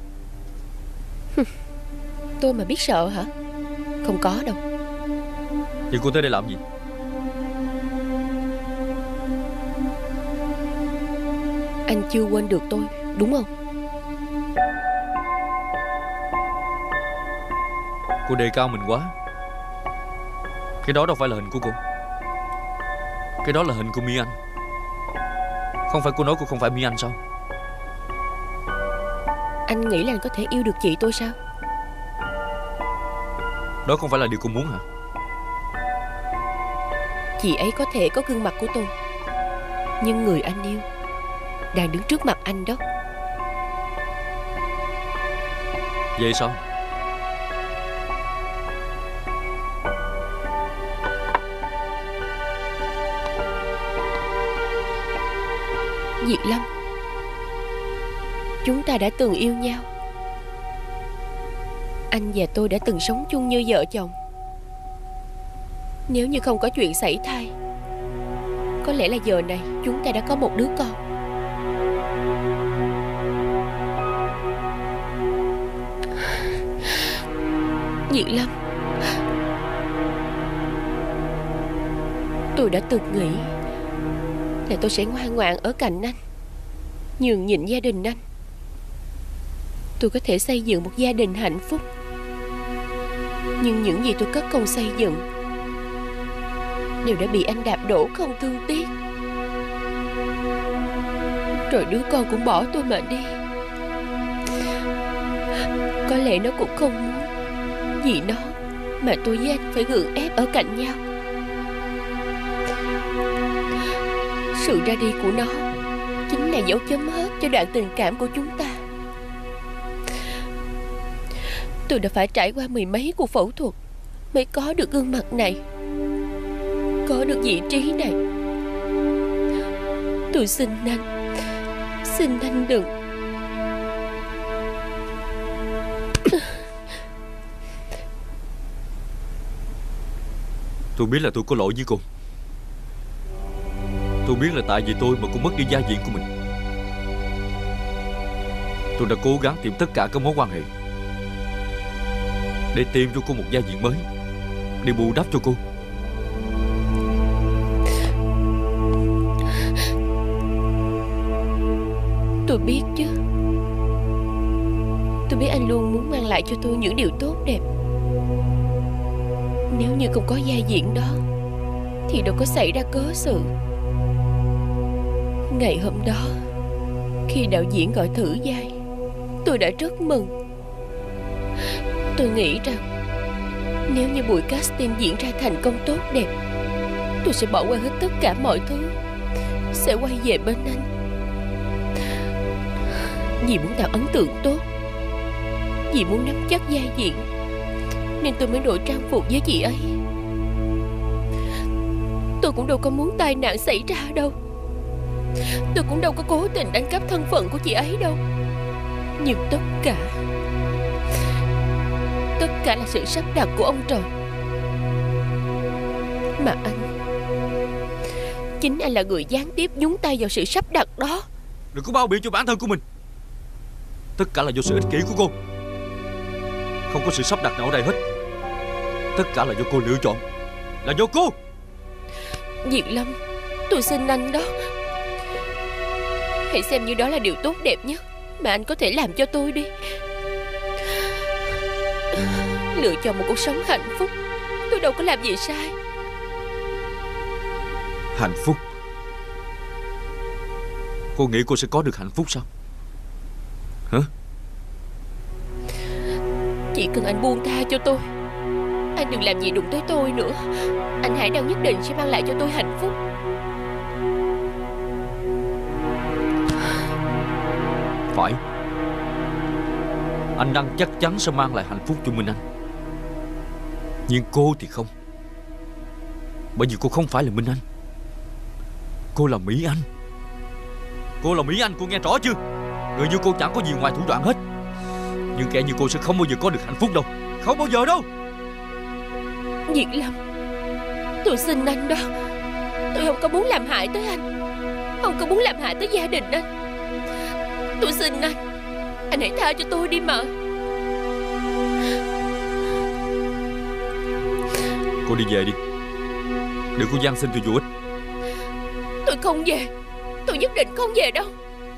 Tôi mà biết sợ hả? Không có đâu. Vậy cô tới đây làm gì? Anh chưa quên được tôi, đúng không? Cô đề cao mình quá. Cái đó đâu phải là hình của cô. Cái đó là hình của Mi Anh. Không phải cô nói cô không phải Mi Anh sao? Anh nghĩ là anh có thể yêu được chị tôi sao? Đó không phải là điều cô muốn hả? Chị ấy có thể có gương mặt của tôi, nhưng người anh yêu đang đứng trước mặt anh đó. Vậy sao? Diệp Lâm, chúng ta đã từng yêu nhau. Anh và tôi đã từng sống chung như vợ chồng. Nếu như không có chuyện sảy thai, có lẽ là giờ này chúng ta đã có một đứa con. Diệp Lâm, tôi đã từng nghĩ là tôi sẽ ngoan ngoãn ở cạnh anh, nhường nhịn gia đình anh. Tôi có thể xây dựng một gia đình hạnh phúc. Nhưng những gì tôi cất công xây dựng đều đã bị anh đạp đổ không thương tiếc. Rồi đứa con cũng bỏ tôi mà đi. Có lẽ nó cũng không muốn vì nó mà tôi với anh phải gượng ép ở cạnh nhau. Sự ra đi của nó chính là dấu chấm hết cho đoạn tình cảm của chúng ta. Tôi đã phải trải qua mười mấy cuộc phẫu thuật mới có được gương mặt này. có được vị trí này. Tôi xin anh đừng. Tôi biết là tôi có lỗi với cô. Tôi biết là tại vì tôi mà cô mất đi gia diện của mình. Tôi đã cố gắng tìm tất cả các mối quan hệ để tìm cho cô một gia diện mới, để bù đắp cho cô. Tôi biết chứ. Tôi biết anh luôn muốn mang lại cho tôi những điều tốt đẹp. Nếu như không có gia diện đó thì đâu có xảy ra cớ sự. Ngày hôm đó, khi đạo diễn gọi thử vai, tôi đã rất mừng. Tôi nghĩ rằng nếu như buổi casting diễn ra thành công tốt đẹp, tôi sẽ bỏ qua hết tất cả mọi thứ, sẽ quay về bên anh. Vì muốn tạo ấn tượng tốt, vì muốn nắm chắc vai diễn, nên tôi mới đổi trang phục với chị ấy. Tôi cũng đâu có muốn tai nạn xảy ra đâu. Tôi cũng đâu có cố tình đánh cắp thân phận của chị ấy đâu. Nhưng tất cả là sự sắp đặt của ông trời. Mà chính anh là người gián tiếp nhúng tay vào sự sắp đặt đó. Đừng có bao biện cho bản thân của mình. Tất cả là do sự ích kỷ của cô. Không có sự sắp đặt nào ở đây hết. Tất cả là do cô lựa chọn. Là do cô. Diệt Lâm, tôi xin anh đó, hãy xem như đó là điều tốt đẹp nhất mà anh có thể làm cho tôi đi. Lựa chọn một cuộc sống hạnh phúc, tôi đâu có làm gì sai. Hạnh phúc? Cô nghĩ cô sẽ có được hạnh phúc sao? Hả? Chỉ cần anh buông tha cho tôi, anh đừng làm gì đụng tới tôi nữa, anh Hải Đăng nhất định sẽ mang lại cho tôi hạnh phúc. Phải. Anh Đăng chắc chắn sẽ mang lại hạnh phúc cho Minh Anh. Nhưng cô thì không. Bởi vì cô không phải là Minh Anh. Cô là Mỹ Anh. Cô là Mỹ Anh, cô nghe rõ chưa? Người như cô chẳng có gì ngoài thủ đoạn hết. Nhưng kẻ như cô sẽ không bao giờ có được hạnh phúc đâu. Không bao giờ đâu. Diệt Lâm, tôi xin anh đó, tôi không có muốn làm hại tới anh, không có muốn làm hại tới gia đình anh. Tôi xin anh hãy tha cho tôi đi mà. Cô đi về đi. Đừng có van xin tôi vô ích. Tôi không về. Tôi nhất định không về đâu.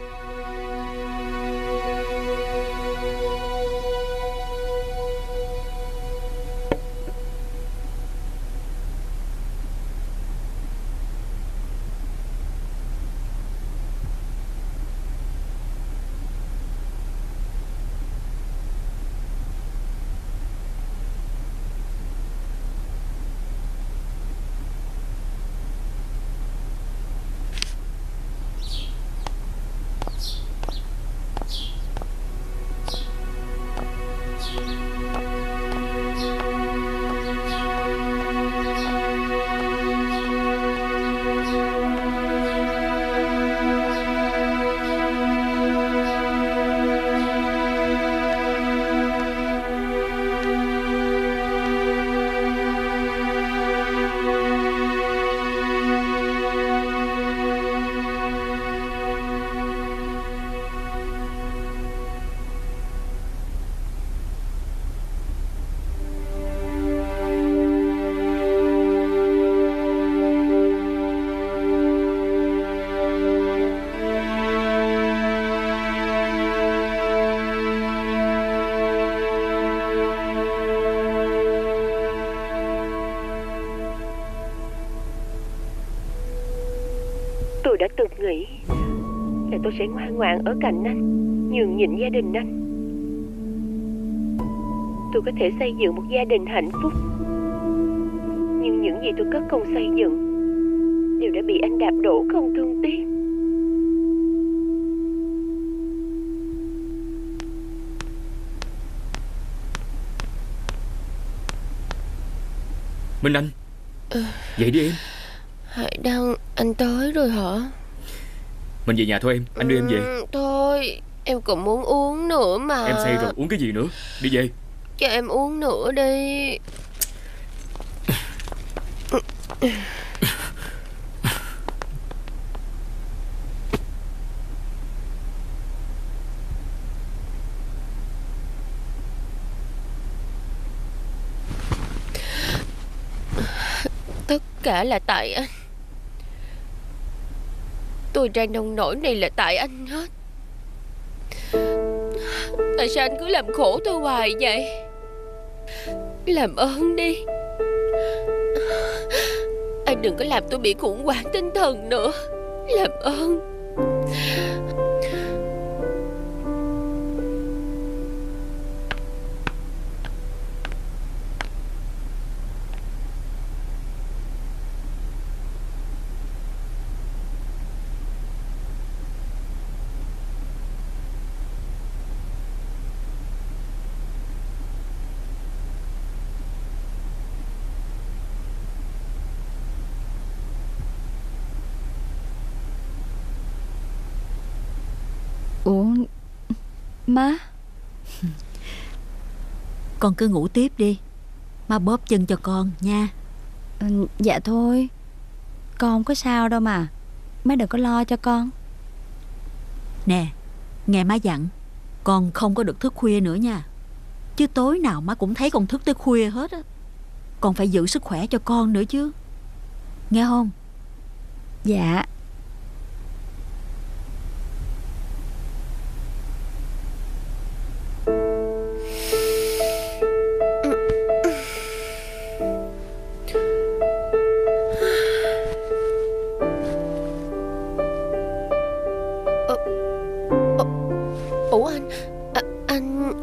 Tôi đã từng nghĩ là tôi sẽ ngoan ngoãn ở cạnh anh, nhường nhịn gia đình anh. Tôi có thể xây dựng một gia đình hạnh phúc. Nhưng những gì tôi cất công xây dựng đều đã bị anh đạp đổ không thương tiếc. Minh Anh, dậy đi em. Hải Đăng, anh tới rồi hả? Mình về nhà thôi em, anh đưa em về. Thôi, em cũng muốn uống nữa mà. Em say rồi, uống cái gì nữa? Đi về. Cho em uống nữa đi. Tất cả là tại anh. Tôi ra nông nổi này là tại anh hết. Tại sao anh cứ làm khổ tôi hoài vậy? Làm ơn đi. Anh đừng có làm tôi bị khủng hoảng tinh thần nữa. Làm ơn. Ủa, má? Con cứ ngủ tiếp đi, má bóp chân cho con nha. Dạ thôi, con không có sao đâu mà. Má đừng có lo cho con. Nè, nghe má dặn, con không có được thức khuya nữa nha. Chứ tối nào má cũng thấy con thức tới khuya hết á. Con phải giữ sức khỏe cho con nữa chứ, nghe không? Dạ. Ủa anh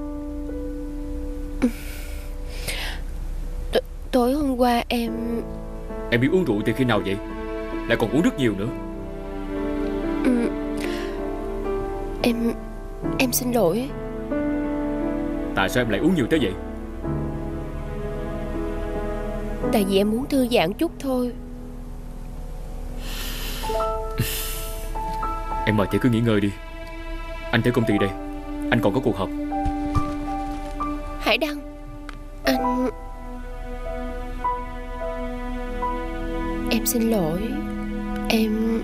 tối hôm qua em biết uống rượu từ khi nào vậy? Lại còn uống rất nhiều nữa. Em xin lỗi. Tại sao em lại uống nhiều tới vậy? Tại vì em muốn thư giãn chút thôi. Em mời chị cứ nghỉ ngơi đi. Anh tới công ty đây, anh còn có cuộc họp. Hải Đăng, anh... Em xin lỗi. Em...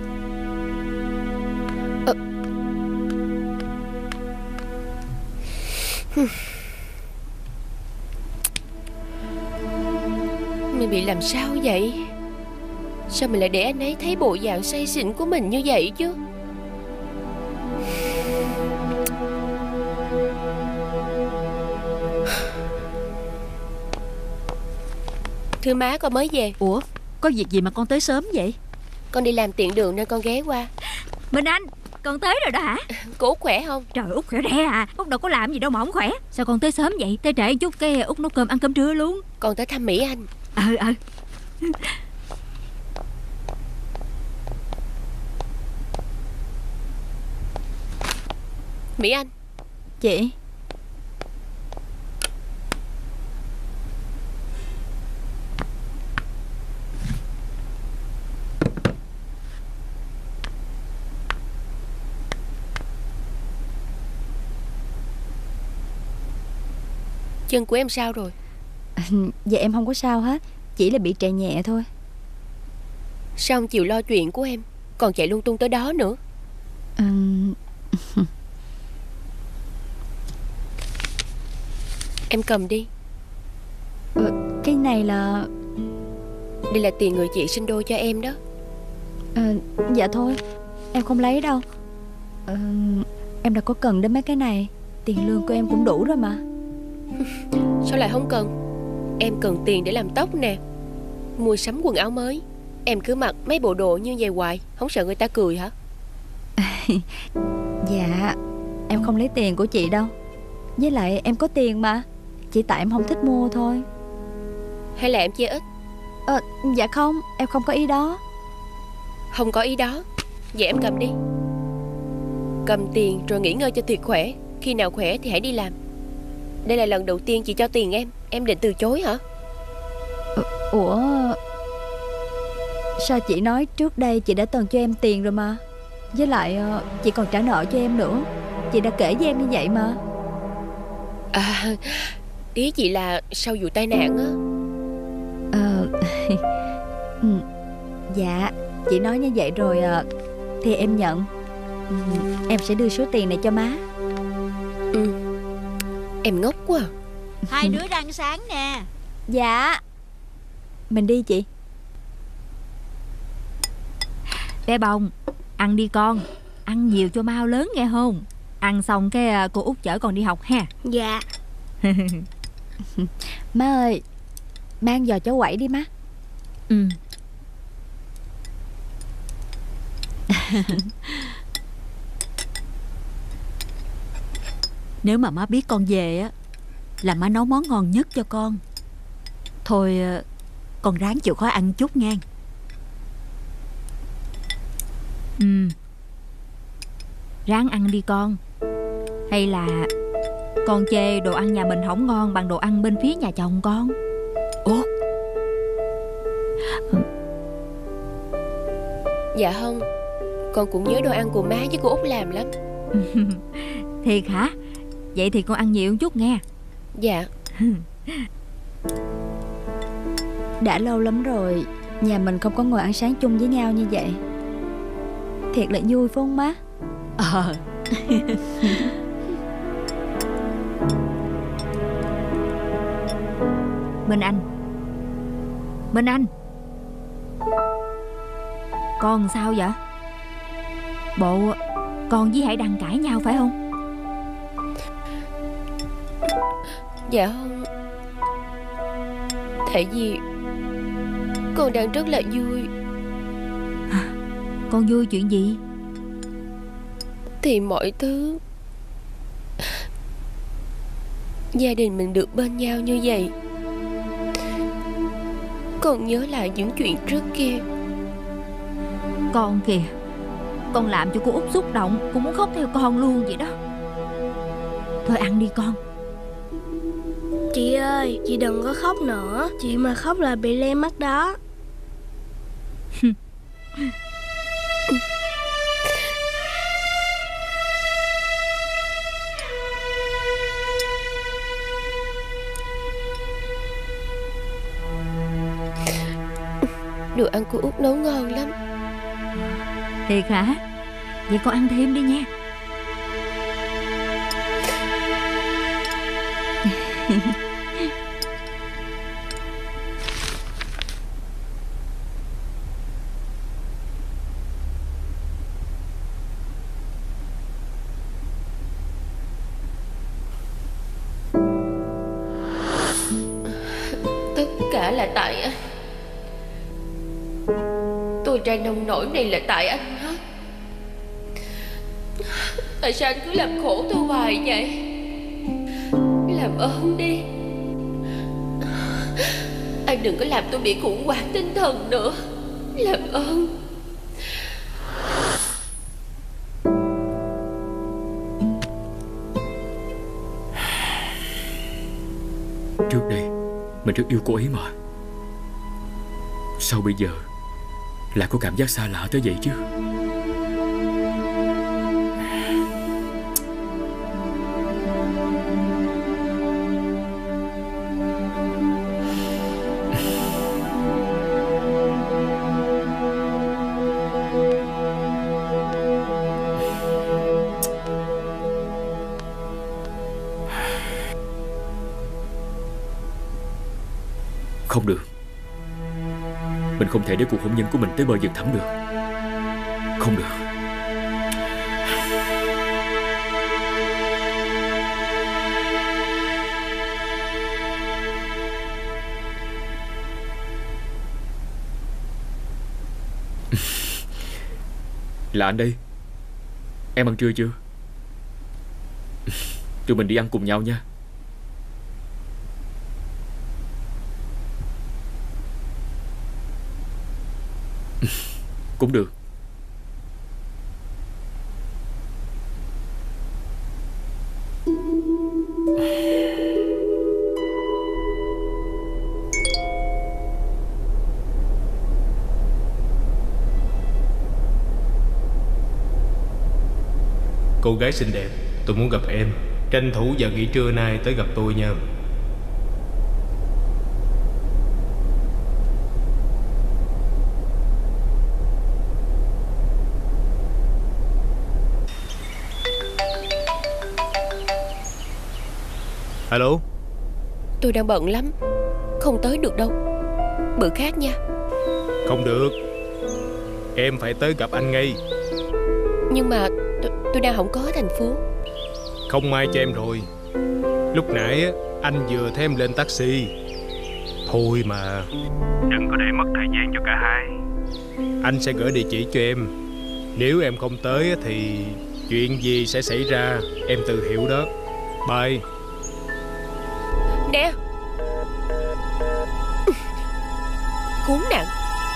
Mình bị làm sao vậy? Sao mình lại để anh ấy thấy bộ dạng say xỉn của mình như vậy chứ? Thưa má, con mới về. Ủa, có việc gì mà con tới sớm vậy? Con đi làm tiện đường nên con ghé qua. Minh Anh, con tới rồi đó hả? Cô Út khỏe không? Trời, Út khỏe rẻ à. Út đâu có làm gì đâu mà không khỏe. Sao con tới sớm vậy? Tới trễ chút cái Út nấu cơm ăn cơm trưa luôn. Con tới thăm Mỹ Anh. Mỹ Anh. Chị. Chân của em sao rồi? Dạ em không có sao hết, chỉ là bị trầy nhẹ thôi. Sao không chịu lo chuyện của em, còn chạy lung tung tới đó nữa? Em cầm đi. Cái này là... Đây là tiền người chị sinh đôi cho em đó. Dạ thôi, em không lấy đâu. Em đâu có cần đến mấy cái này. Tiền lương của em cũng đủ rồi mà. Sao lại không cần? Em cần tiền để làm tóc nè, mua sắm quần áo mới. Em cứ mặc mấy bộ đồ như vậy hoài, không sợ người ta cười hả? Dạ, em không lấy tiền của chị đâu. Với lại em có tiền mà, chỉ tại em không thích mua thôi. Hay là em chê ít? Dạ không, em không có ý đó. Không có ý đó? Vậy em cầm đi. Cầm tiền rồi nghỉ ngơi cho thiệt khỏe. Khi nào khỏe thì hãy đi làm. Đây là lần đầu tiên chị cho tiền em định từ chối hả? Ủa... Sao chị nói trước đây chị đã từng cho em tiền rồi mà. Với lại chị còn trả nợ cho em nữa. Chị đã kể với em như vậy mà. Ý chị là sau vụ tai nạn á. Dạ, chị nói như vậy rồi thì em nhận. Em sẽ đưa số tiền này cho má. Em ngốc quá. Hai đứa ra ăn sáng nè. Dạ. Mình đi chị. Bé Bông, ăn đi con. Ăn nhiều cho mau lớn nghe không? Ăn xong cái cô Út chở con đi học ha. Dạ. Má ơi, mang giò chó quẩy đi má. Nếu mà má biết con về á là má nấu món ngon nhất cho con. Thôi con ráng chịu khó ăn chút nghe. Ráng ăn đi con. Hay là con chê đồ ăn nhà mình không ngon bằng đồ ăn bên phía nhà chồng con? Út. Dạ không, con cũng nhớ đồ ăn của má với cô Út làm lắm. Thiệt hả? Vậy thì con ăn nhiều chút nghe. Dạ. Đã lâu lắm rồi nhà mình không có ngồi ăn sáng chung với nhau như vậy. Thiệt là vui phải không má? Minh Anh, con sao vậy? Bộ con với Hải Đăng cãi nhau phải không? Dạ không. Tại vì con đang rất là vui. Con vui chuyện gì? Thì mọi thứ gia đình mình được bên nhau như vậy. Con nhớ lại những chuyện trước kia. Con kìa, con làm cho cô Út xúc động, cũng muốn khóc theo con luôn vậy đó. Thôi ăn đi con. Chị ơi, chị đừng có khóc nữa. Chị mà khóc là bị le mắt đó. Đồ ăn của Út nấu ngon lắm. Thiệt hả? Vậy con ăn thêm đi nha. Tất cả là tại anh. Tôi ra nông nổi này là tại anh hết. Tại sao anh cứ làm khổ tôi hoài vậy? Làm ơn đi. Anh đừng có làm tôi bị khủng hoảng tinh thần nữa. Làm ơn. Trước đây mình rất yêu cô ấy mà. Sao bây giờ lại có cảm giác xa lạ tới vậy chứ? Không được. Mình không thể để cuộc hôn nhân của mình tới bờ vực thẳm được. Không được. Là anh đây. Em ăn trưa chưa? Tụi mình đi ăn cùng nhau nha. Cũng được. Cô gái xinh đẹp, tôi muốn gặp em. Tranh thủ giờ nghỉ trưa nay tới gặp tôi nha. Alo. Tôi đang bận lắm, không tới được đâu. Bữa khác nha. Không được, em phải tới gặp anh ngay. Nhưng mà tôi đang không có thành phố. Không mai cho em rồi. Lúc nãy anh vừa thấy em lên taxi. Thôi mà, đừng có để mất thời gian cho cả hai. Anh sẽ gửi địa chỉ cho em. Nếu em không tới thì chuyện gì sẽ xảy ra em tự hiểu đó. Bye. Nè, khốn nạn.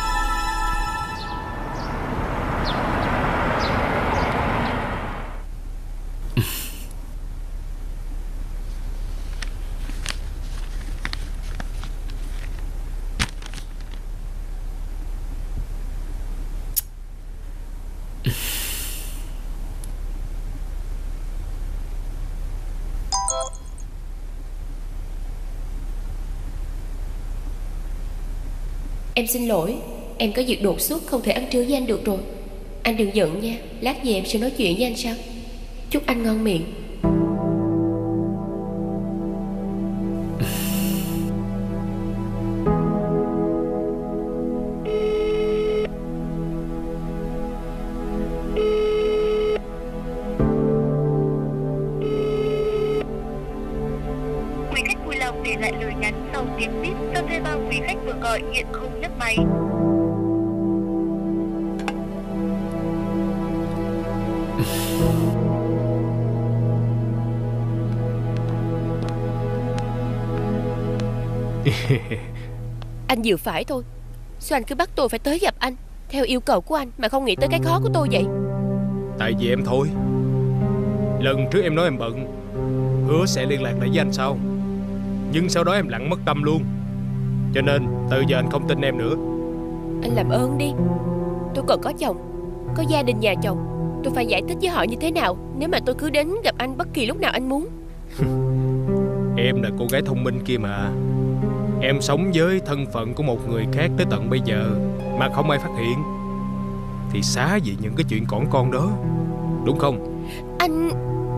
Em xin lỗi, em có việc đột xuất không thể ăn trưa với anh được rồi. Anh đừng giận nha, lát về em sẽ nói chuyện với anh sau. Chúc anh ngon miệng. Quý khách vui lòng để lại lời nhắn sau tiếng bíp. Cho thuê bao quý khách vừa gọi hiện không nhấc máy. Anh vừa phải thôi. Sao anh cứ bắt tôi phải tới gặp anh theo yêu cầu của anh mà không nghĩ tới cái khó của tôi vậy? Tại vì em thôi. Lần trước em nói em bận, hứa sẽ liên lạc lại với anh sau. Nhưng sau đó em lặng mất tâm luôn. Cho nên từ giờ anh không tin em nữa. Anh làm ơn đi. Tôi còn có chồng, có gia đình nhà chồng. Tôi phải giải thích với họ như thế nào nếu mà tôi cứ đến gặp anh bất kỳ lúc nào anh muốn? Em là cô gái thông minh kia mà. Em sống với thân phận của một người khác tới tận bây giờ mà không ai phát hiện thì xá gì những cái chuyện cỏn con đó, đúng không? Anh...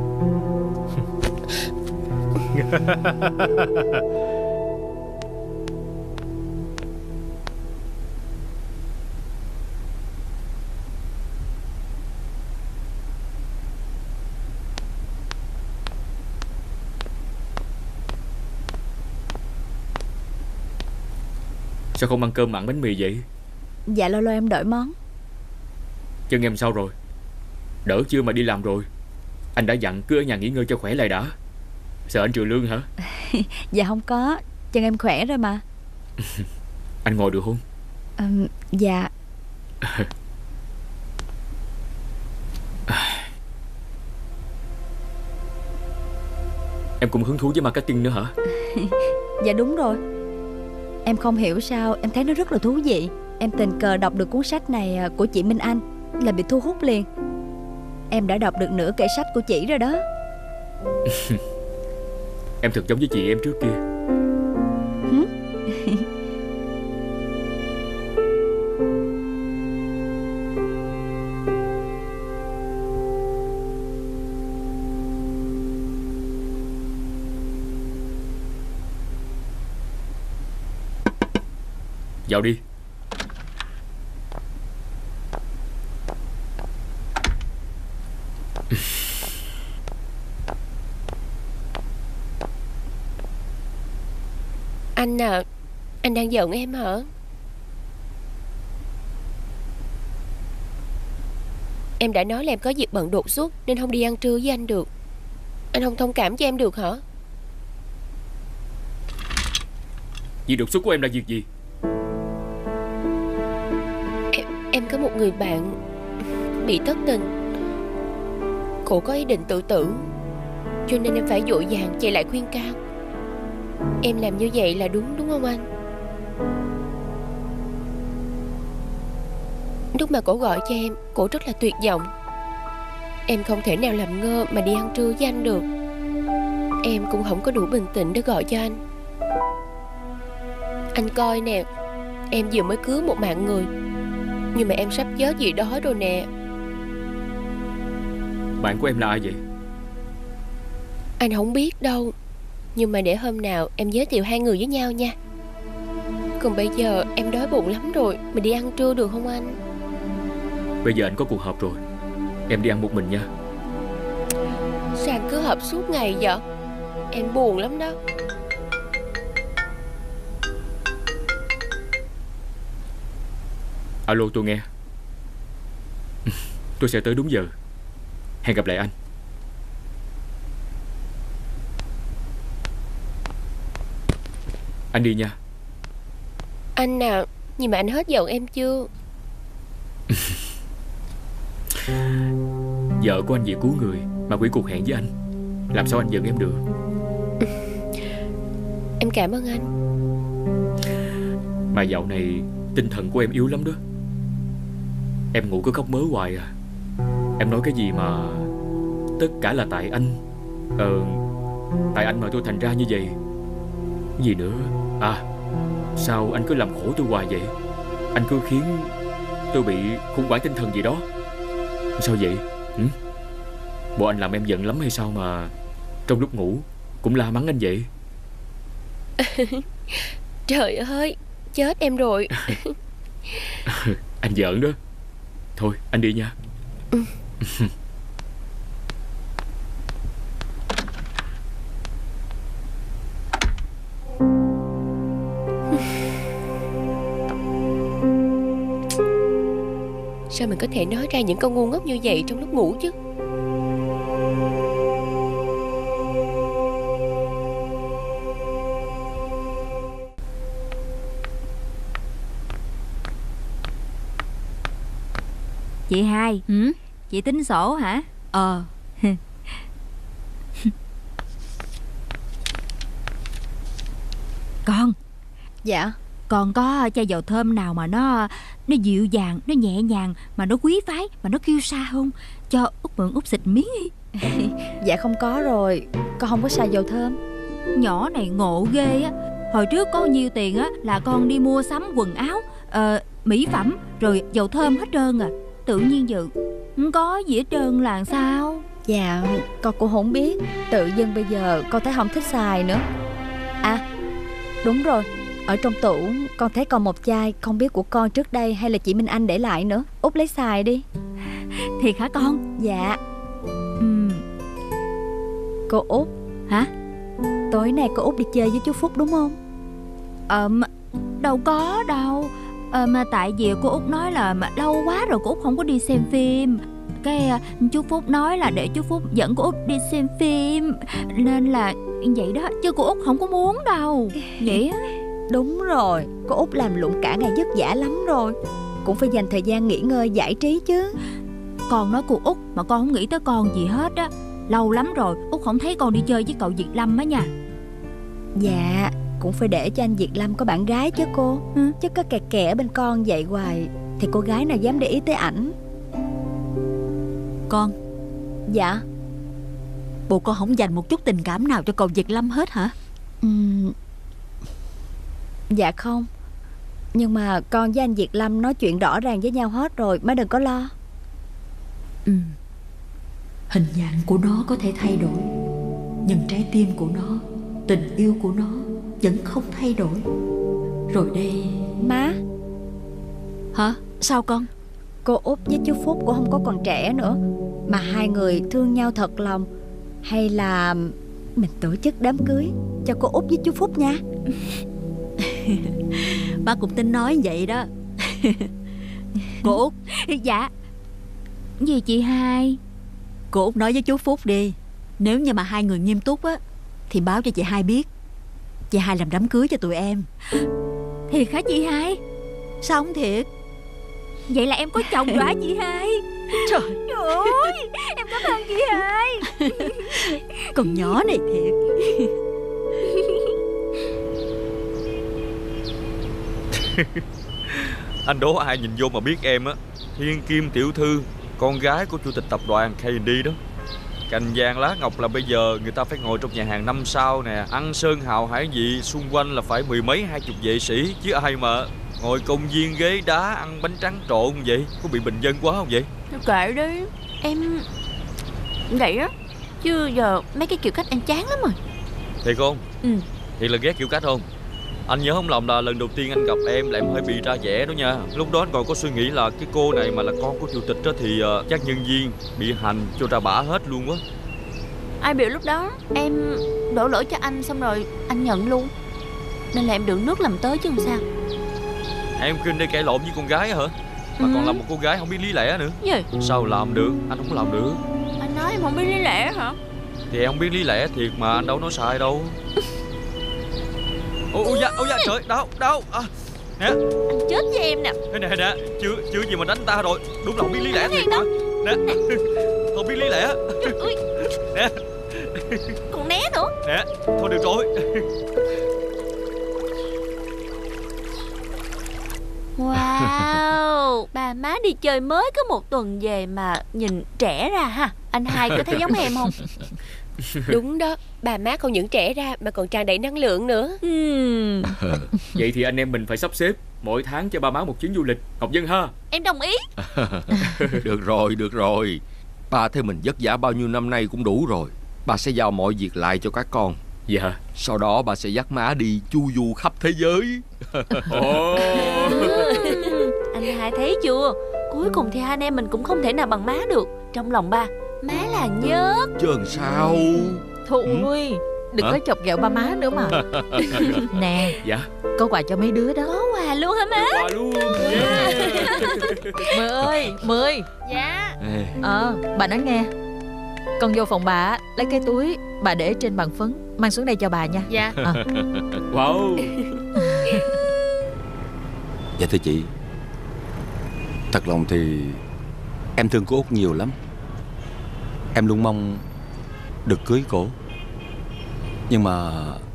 Sao không ăn cơm mặn bánh mì vậy? Dạ lâu lâu em đổi món. Chân em sao rồi? Đỡ chưa mà đi làm rồi? Anh đã dặn cứ ở nhà nghỉ ngơi cho khỏe lại đã. Sợ anh trừ lương hả? Dạ không có, chân em khỏe rồi mà. Anh ngồi được không? Dạ. Em cũng hứng thú với marketing nữa hả? Dạ đúng rồi. Em không hiểu sao em thấy nó rất là thú vị. Em tình cờ đọc được cuốn sách này của chị Minh Anh là bị thu hút liền. Em đã đọc được nửa kệ sách của chị rồi đó. Em thật giống với chị em trước kia. Vào đi. Anh à, anh đang giận em hả? Em đã nói là em có việc bận đột xuất nên không đi ăn trưa với anh được. Anh không thông cảm cho em được hả? Việc đột xuất của em là việc gì? Em có một người bạn bị thất tình. Cô có ý định tự tử, cho nên em phải vội vàng chạy lại khuyên can. Em làm như vậy là đúng không anh? Lúc mà cổ gọi cho em, cổ rất là tuyệt vọng. Em không thể nào làm ngơ mà đi ăn trưa với anh được. Em cũng không có đủ bình tĩnh để gọi cho anh. Anh coi nè, em vừa mới cứu một mạng người, nhưng mà em sắp chết gì đó rồi nè. Bạn của em là ai vậy? Anh không biết đâu, nhưng mà để hôm nào em giới thiệu hai người với nhau nha. Còn bây giờ em đói bụng lắm rồi, mình đi ăn trưa được không anh? Bây giờ anh có cuộc họp rồi, em đi ăn một mình nha. Sao anh cứ họp suốt ngày vậy? Em buồn lắm đó. Alo, tôi nghe. Tôi sẽ tới đúng giờ. Hẹn gặp lại anh. Anh đi nha. Anh à, nhưng mà anh hết giận em chưa? Vợ của anh vì cứu người mà hủy cuộc hẹn với anh, làm sao anh giận em được? Em cảm ơn anh. Mà dạo này tinh thần của em yếu lắm đó. Em ngủ cứ khóc mớ hoài à. Em nói cái gì mà tất cả là tại anh. Tại anh mà tôi thành ra như vậy. Gì nữa? À, sao anh cứ làm khổ tôi hoài vậy? Anh cứ khiến tôi bị khủng hoảng tinh thần gì đó. Sao vậy? Bộ anh làm em giận lắm hay sao mà trong lúc ngủ cũng la mắng anh vậy? Trời ơi, chết em rồi. Anh giỡn đó. Thôi anh đi nha. Sao mình có thể nói ra những câu ngu ngốc như vậy trong lúc ngủ chứ? Chị Hai, chị tính sổ hả? Con. Dạ. Con có chai dầu thơm nào mà nó dịu dàng, nó nhẹ nhàng, mà nó quý phái, mà nó kêu xa không? Cho Út mượn Út xịt miếng đi. Dạ không có rồi, con không có xài dầu thơm. Nhỏ này ngộ ghê á. Hồi trước có nhiêu tiền á là con đi mua sắm quần áo, mỹ phẩm, rồi dầu thơm hết trơn à. Tự nhiên giờ không có gì hết trơn là sao? Dạ, con cũng không biết. Tự dưng bây giờ con thấy không thích xài nữa. À, đúng rồi, ở trong tủ con thấy còn một chai, không biết của con trước đây hay là chị Minh Anh để lại nữa. Út lấy xài đi. Thiệt hả con? Dạ. Cô Út. Hả? Tối nay cô Út đi chơi với chú Phúc đúng không? Đâu có đâu. Mà tại vì cô Út nói là mà lâu quá rồi cô Út không có đi xem phim. Cái chú Phúc nói là để chú Phúc dẫn cô Út đi xem phim, nên là vậy đó, chứ cô Út không có muốn đâu. Vậy á. Đúng rồi, cô Út làm lụng cả ngày vất vả lắm rồi, cũng phải dành thời gian nghỉ ngơi giải trí chứ. Con nói cô Út mà con không nghĩ tới con gì hết á. Lâu lắm rồi Út không thấy con đi chơi với cậu Việt Lâm á nha. Dạ, cũng phải để cho anh Việt Lâm có bạn gái chứ cô. Chứ có kè kè bên con vậy hoài thì cô gái nào dám để ý tới ảnh. Con. Dạ. Bộ con không dành một chút tình cảm nào cho cậu Việt Lâm hết hả? Dạ không. Nhưng mà con với anh Việt Lâm nói chuyện rõ ràng với nhau hết rồi, má đừng có lo. Hình dạng của nó có thể thay đổi, nhưng trái tim của nó, tình yêu của nó vẫn không thay đổi. Rồi đây. Má. Hả? Sao con? Cô Út với chú Phúc cũng không có còn trẻ nữa, mà hai người thương nhau thật lòng. Hay là mình tổ chức đám cưới cho cô Út với chú Phúc nha. Ba cũng tính nói vậy đó. Cô Út. Dạ. Gì chị Hai? Cô Út nói với chú Phúc đi, nếu như mà hai người nghiêm túc á thì báo cho chị Hai biết. Chị Hai làm đám cưới cho tụi em. Thiệt hả chị Hai? Sao không thiệt? Vậy là em có chồng rồi hả chị Hai? Trời ơi, em cảm ơn chị Hai. Con nhỏ này thiệt. Anh đố ai nhìn vô mà biết em á, thiên kim tiểu thư con gái của chủ tịch tập đoàn K&D đó. Cành vàng lá ngọc là bây giờ người ta phải ngồi trong nhà hàng 5 sao nè, ăn sơn hào hải vị, xung quanh là phải 10 mấy 20 vệ sĩ, chứ ai mà ngồi công viên ghế đá ăn bánh tráng trộn vậy, có bị bình dân quá không vậy? Kệ đi, em vậy á, chứ giờ mấy cái kiểu cách em chán lắm rồi. Thiệt không? Thiệt là ghét kiểu cách không? Anh nhớ không lầm là lần đầu tiên anh gặp em là em hơi bị ra vẻ đó nha. Lúc đó anh còn có suy nghĩ là cái cô này mà là con của chủ tịch đó thì chắc nhân viên bị hành cho ra bả hết luôn á. Ai biểu lúc đó em đổ lỗi cho anh xong rồi anh nhận luôn, nên là em đựng nước làm tới chứ làm sao. Em kinh đây cãi lộn với con gái hả? Mà còn là một cô gái không biết lý lẽ nữa. Gì? Sao làm được? Anh không làm được. Anh nói em không biết lý lẽ hả? Thì em không biết lý lẽ thiệt mà, anh đâu nói sai đâu. Ôi da trời, đau à, nè. Anh chết với em nè. Nè, chưa gì mà đánh ta rồi. Đúng là không biết lý lẽ thiệt mà. Nè, không biết lý lẽ. Nè. Còn né nữa. Nè, thôi được rồi. Wow, bà má đi chơi mới có 1 tuần về mà nhìn trẻ ra ha. Anh hai có thấy giống em không? Đúng đó, bà má không những trẻ ra mà còn tràn đầy năng lượng nữa. Vậy thì anh em mình phải sắp xếp mỗi tháng cho ba má một chuyến du lịch, Ngọc Vân ha. Em đồng ý. Được rồi. Ba thấy mình vất vả bao nhiêu năm nay cũng đủ rồi. Ba sẽ giao mọi việc lại cho các con. Dạ. Sau đó ba sẽ dắt má đi chu du khắp thế giới. Anh hai thấy chưa, cuối cùng thì hai anh em mình cũng không thể nào bằng má được. Trong lòng ba, má là nhất. Chứ làm sao. Thôi đừng có chọc ghẹo ba má nữa mà. Nè. Dạ. Có quà cho mấy đứa đó. Có quà luôn hả má? Quà luôn. Mười ơi, Mười. Dạ. Bà nói nghe, con vô phòng bà lấy cái túi bà để trên bàn phấn, mang xuống đây cho bà nha. Dạ. Wow. Dạ thưa chị, thật lòng thì em thương cô Út nhiều lắm. Em luôn mong được cưới cổ. Nhưng mà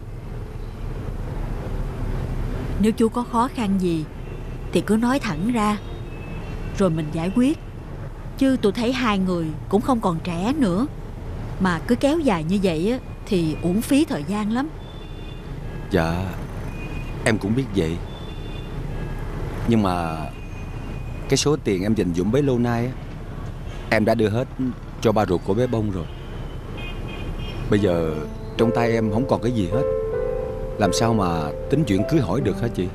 nếu chú có khó khăn gì thì cứ nói thẳng ra rồi mình giải quyết. Chứ tôi thấy hai người cũng không còn trẻ nữa, mà cứ kéo dài như vậy á thì uổng phí thời gian lắm. dạ em cũng biết vậy. Nhưng mà cái số tiền em dành dụm bấy lâu nay á, em đã đưa hết cho ba ruột của bé Bông rồi. Bây giờ trong tay em không còn cái gì hết, làm sao mà tính chuyện cưới hỏi được hả chị?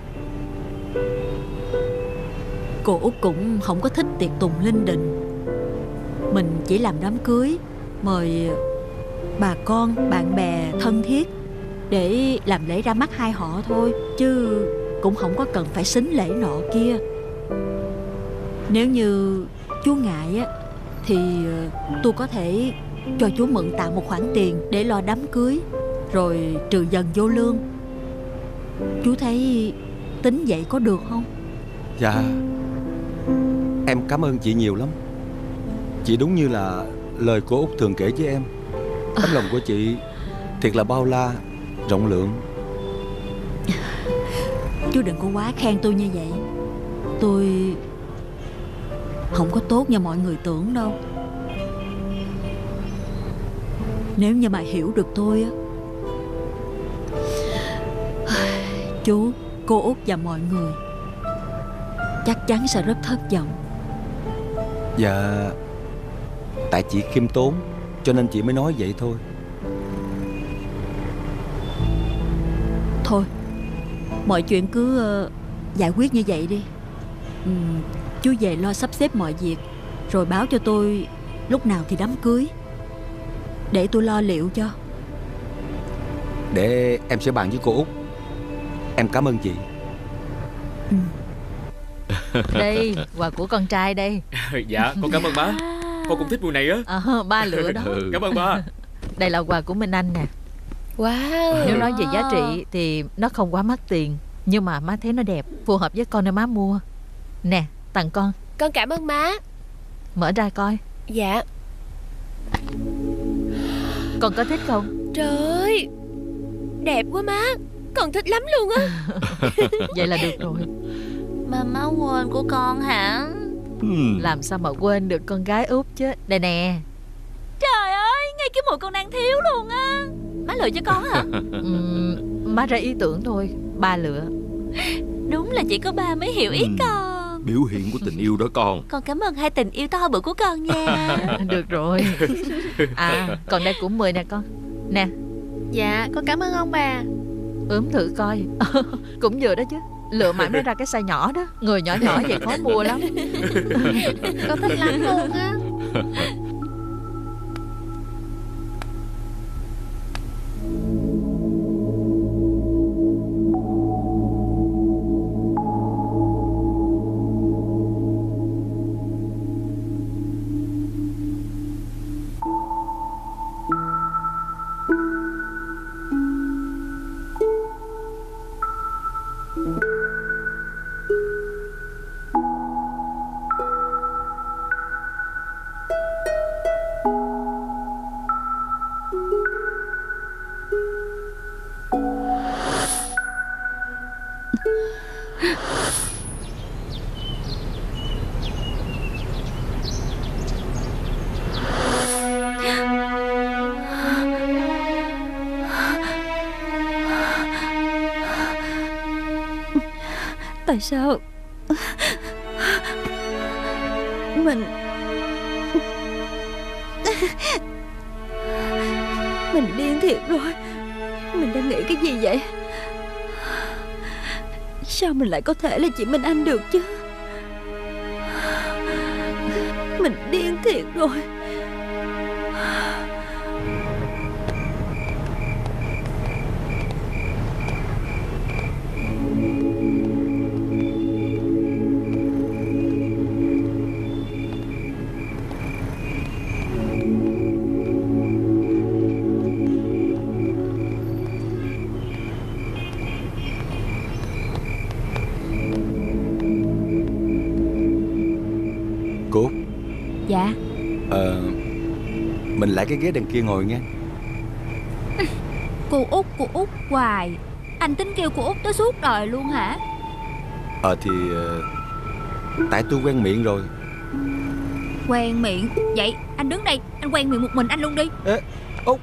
Cô Út cũng không có thích tiệc tùng linh đình. Mình chỉ làm đám cưới, mời bà con, bạn bè thân thiết để làm lễ ra mắt hai họ thôi, chứ cũng không có cần phải xính lễ nọ kia. Nếu như chú ngại á thì tôi có thể cho chú mượn tạm một khoản tiền để lo đám cưới, rồi trừ dần vô lương. Chú thấy tính vậy có được không? Dạ em cảm ơn chị nhiều lắm. Chị đúng như là lời cô Út thường kể với em. Tấm lòng của chị thiệt là bao la, rộng lượng. Chú đừng có quá khen tôi như vậy. Tôi không có tốt như mọi người tưởng đâu. Nếu như mà hiểu được tôi á, chú, cô Út và mọi người chắc chắn sẽ rất thất vọng. Dạ tại chị khiêm tốn cho nên chị mới nói vậy thôi. Thôi, mọi chuyện cứ giải quyết như vậy đi. Chú về lo sắp xếp mọi việc, rồi báo cho tôi lúc nào thì đám cưới, để tôi lo liệu cho. Để em sẽ bàn với cô Út. Em cảm ơn chị. Đây, quà của con trai đây. Dạ, con cảm ơn má. Con cũng thích mùi này á. Ba lựa đó. Cảm ơn ba. Đây là quà của Minh Anh nè. Wow. Nếu nói về giá trị thì nó không quá mắc tiền, nhưng mà má thấy nó đẹp, phù hợp với con nên má mua. Nè, tặng con. Con cảm ơn má. Mở ra coi. Dạ. Con có thích không? Trời ơi, đẹp quá má. Con thích lắm luôn á. Vậy là được rồi. Mà má quên của con hả? Làm sao mà quên được con gái út chứ. Đây nè. Trời ơi, ngay cái mùi con đang thiếu luôn á. Má lựa cho con hả? Má ra ý tưởng thôi, ba lựa. Đúng là chỉ có ba mới hiểu ý con. Biểu hiện của tình yêu đó con. Con cảm ơn hai tình yêu to bự của con nha. Được rồi. Còn đây của 10 nè con. Nè. Dạ, con cảm ơn ông bà. Ướm thử coi. Cũng vừa đó chứ. Lựa mãi mới ra cái size nhỏ đó. Người nhỏ nhỏ vậy khó mua lắm. Con thích lắm luôn á. Tại sao Mình điên thiệt rồi. Mình đang nghĩ cái gì vậy? Sao mình lại có thể là chị Minh Anh được chứ? Mình điên thiệt rồi. Cô. Dạ. Mình lại cái ghế đằng kia ngồi nghe. Cô Út hoài. Anh tính kêu cô Út tới suốt đời luôn hả? Tại tôi quen miệng rồi. Quen miệng? Vậy anh đứng đây, anh quen miệng một mình anh luôn đi. Út.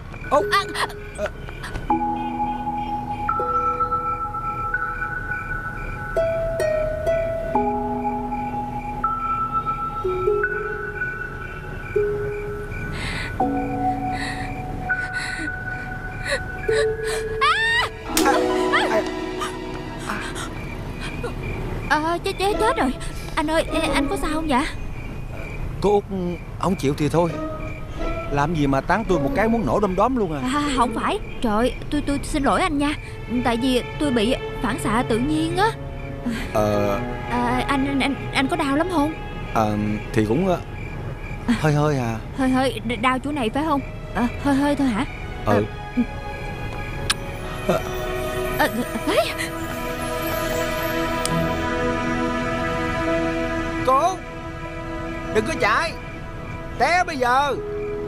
Chết rồi. Anh ơi, anh có sao không vậy? Cô Út không chịu thì thôi. Làm gì mà tán tôi một cái muốn nổ đom đóm luôn à. Không phải. Trời, tôi xin lỗi anh nha. Tại vì tôi bị phản xạ tự nhiên á. Anh có đau lắm không? Thì cũng hơi à. Hơi đau chỗ này phải không? Hơi thôi hả? Cô đừng có chạy, té bây giờ.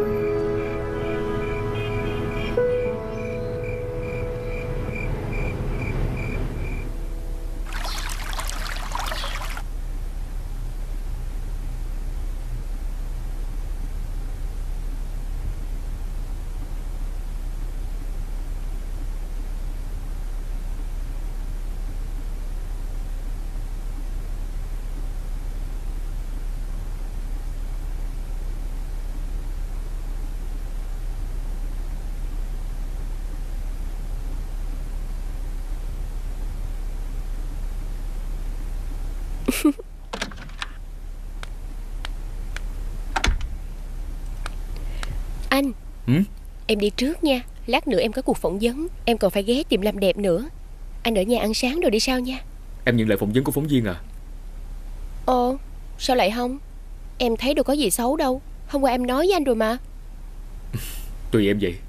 Anh, em đi trước nha. Lát nữa em có cuộc phỏng vấn, em còn phải ghé tiệm làm đẹp nữa. Anh ở nhà ăn sáng rồi đi sao nha. Em nhận lời phỏng vấn của phóng viên à? Ồ, sao lại không? Em thấy đâu có gì xấu đâu. Hôm qua em nói với anh rồi mà. Tùy em vậy.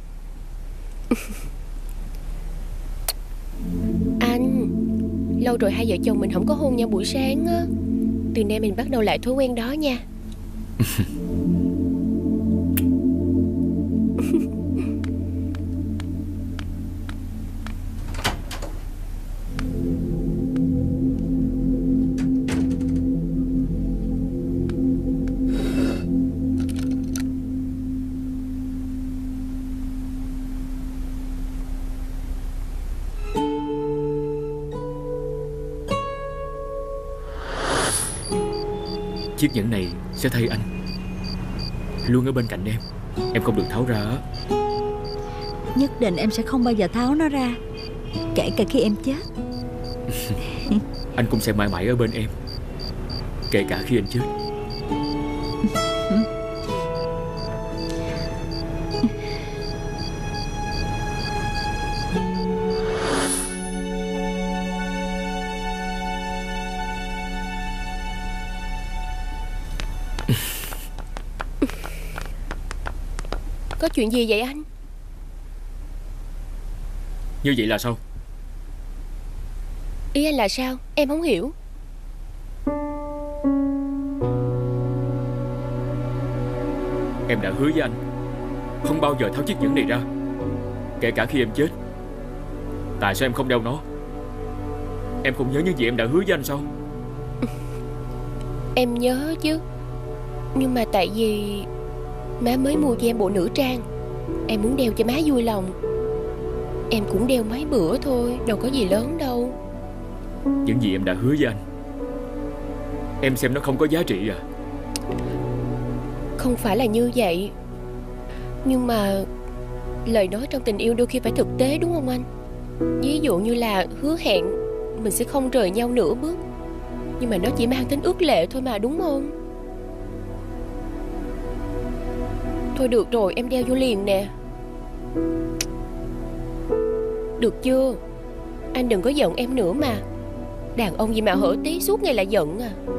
Anh, lâu rồi hai vợ chồng mình không có hôn nhau buổi sáng á. Từ nay mình bắt đầu lại thói quen đó nha. Chiếc nhẫn này sẽ thay anh luôn ở bên cạnh em. Em không được tháo ra. Nhất định em sẽ không bao giờ tháo nó ra, kể cả khi em chết. Anh cũng sẽ mãi mãi ở bên em, kể cả khi anh chết. Có chuyện gì vậy anh? Như vậy là sao? Ý anh là sao? Em không hiểu. Em đã hứa với anh không bao giờ tháo chiếc nhẫn này ra, kể cả khi em chết. Tại sao em không đeo nó? Em không nhớ những gì em đã hứa với anh sao? Em nhớ chứ, nhưng mà tại vì má mới mua cho em bộ nữ trang, em muốn đeo cho má vui lòng. Em cũng đeo mấy bữa thôi, đâu có gì lớn đâu. Những gì em đã hứa với anh, em xem nó không có giá trị à? Không phải là như vậy, nhưng mà lời nói trong tình yêu đôi khi phải thực tế, đúng không anh? Ví dụ như là hứa hẹn mình sẽ không rời nhau nửa bước, nhưng mà nó chỉ mang tính ước lệ thôi mà, đúng không? Thôi được rồi, em đeo vô liền nè. Được chưa? Anh đừng có giận em nữa mà. Đàn ông gì mà hở tí suốt ngày là giận à.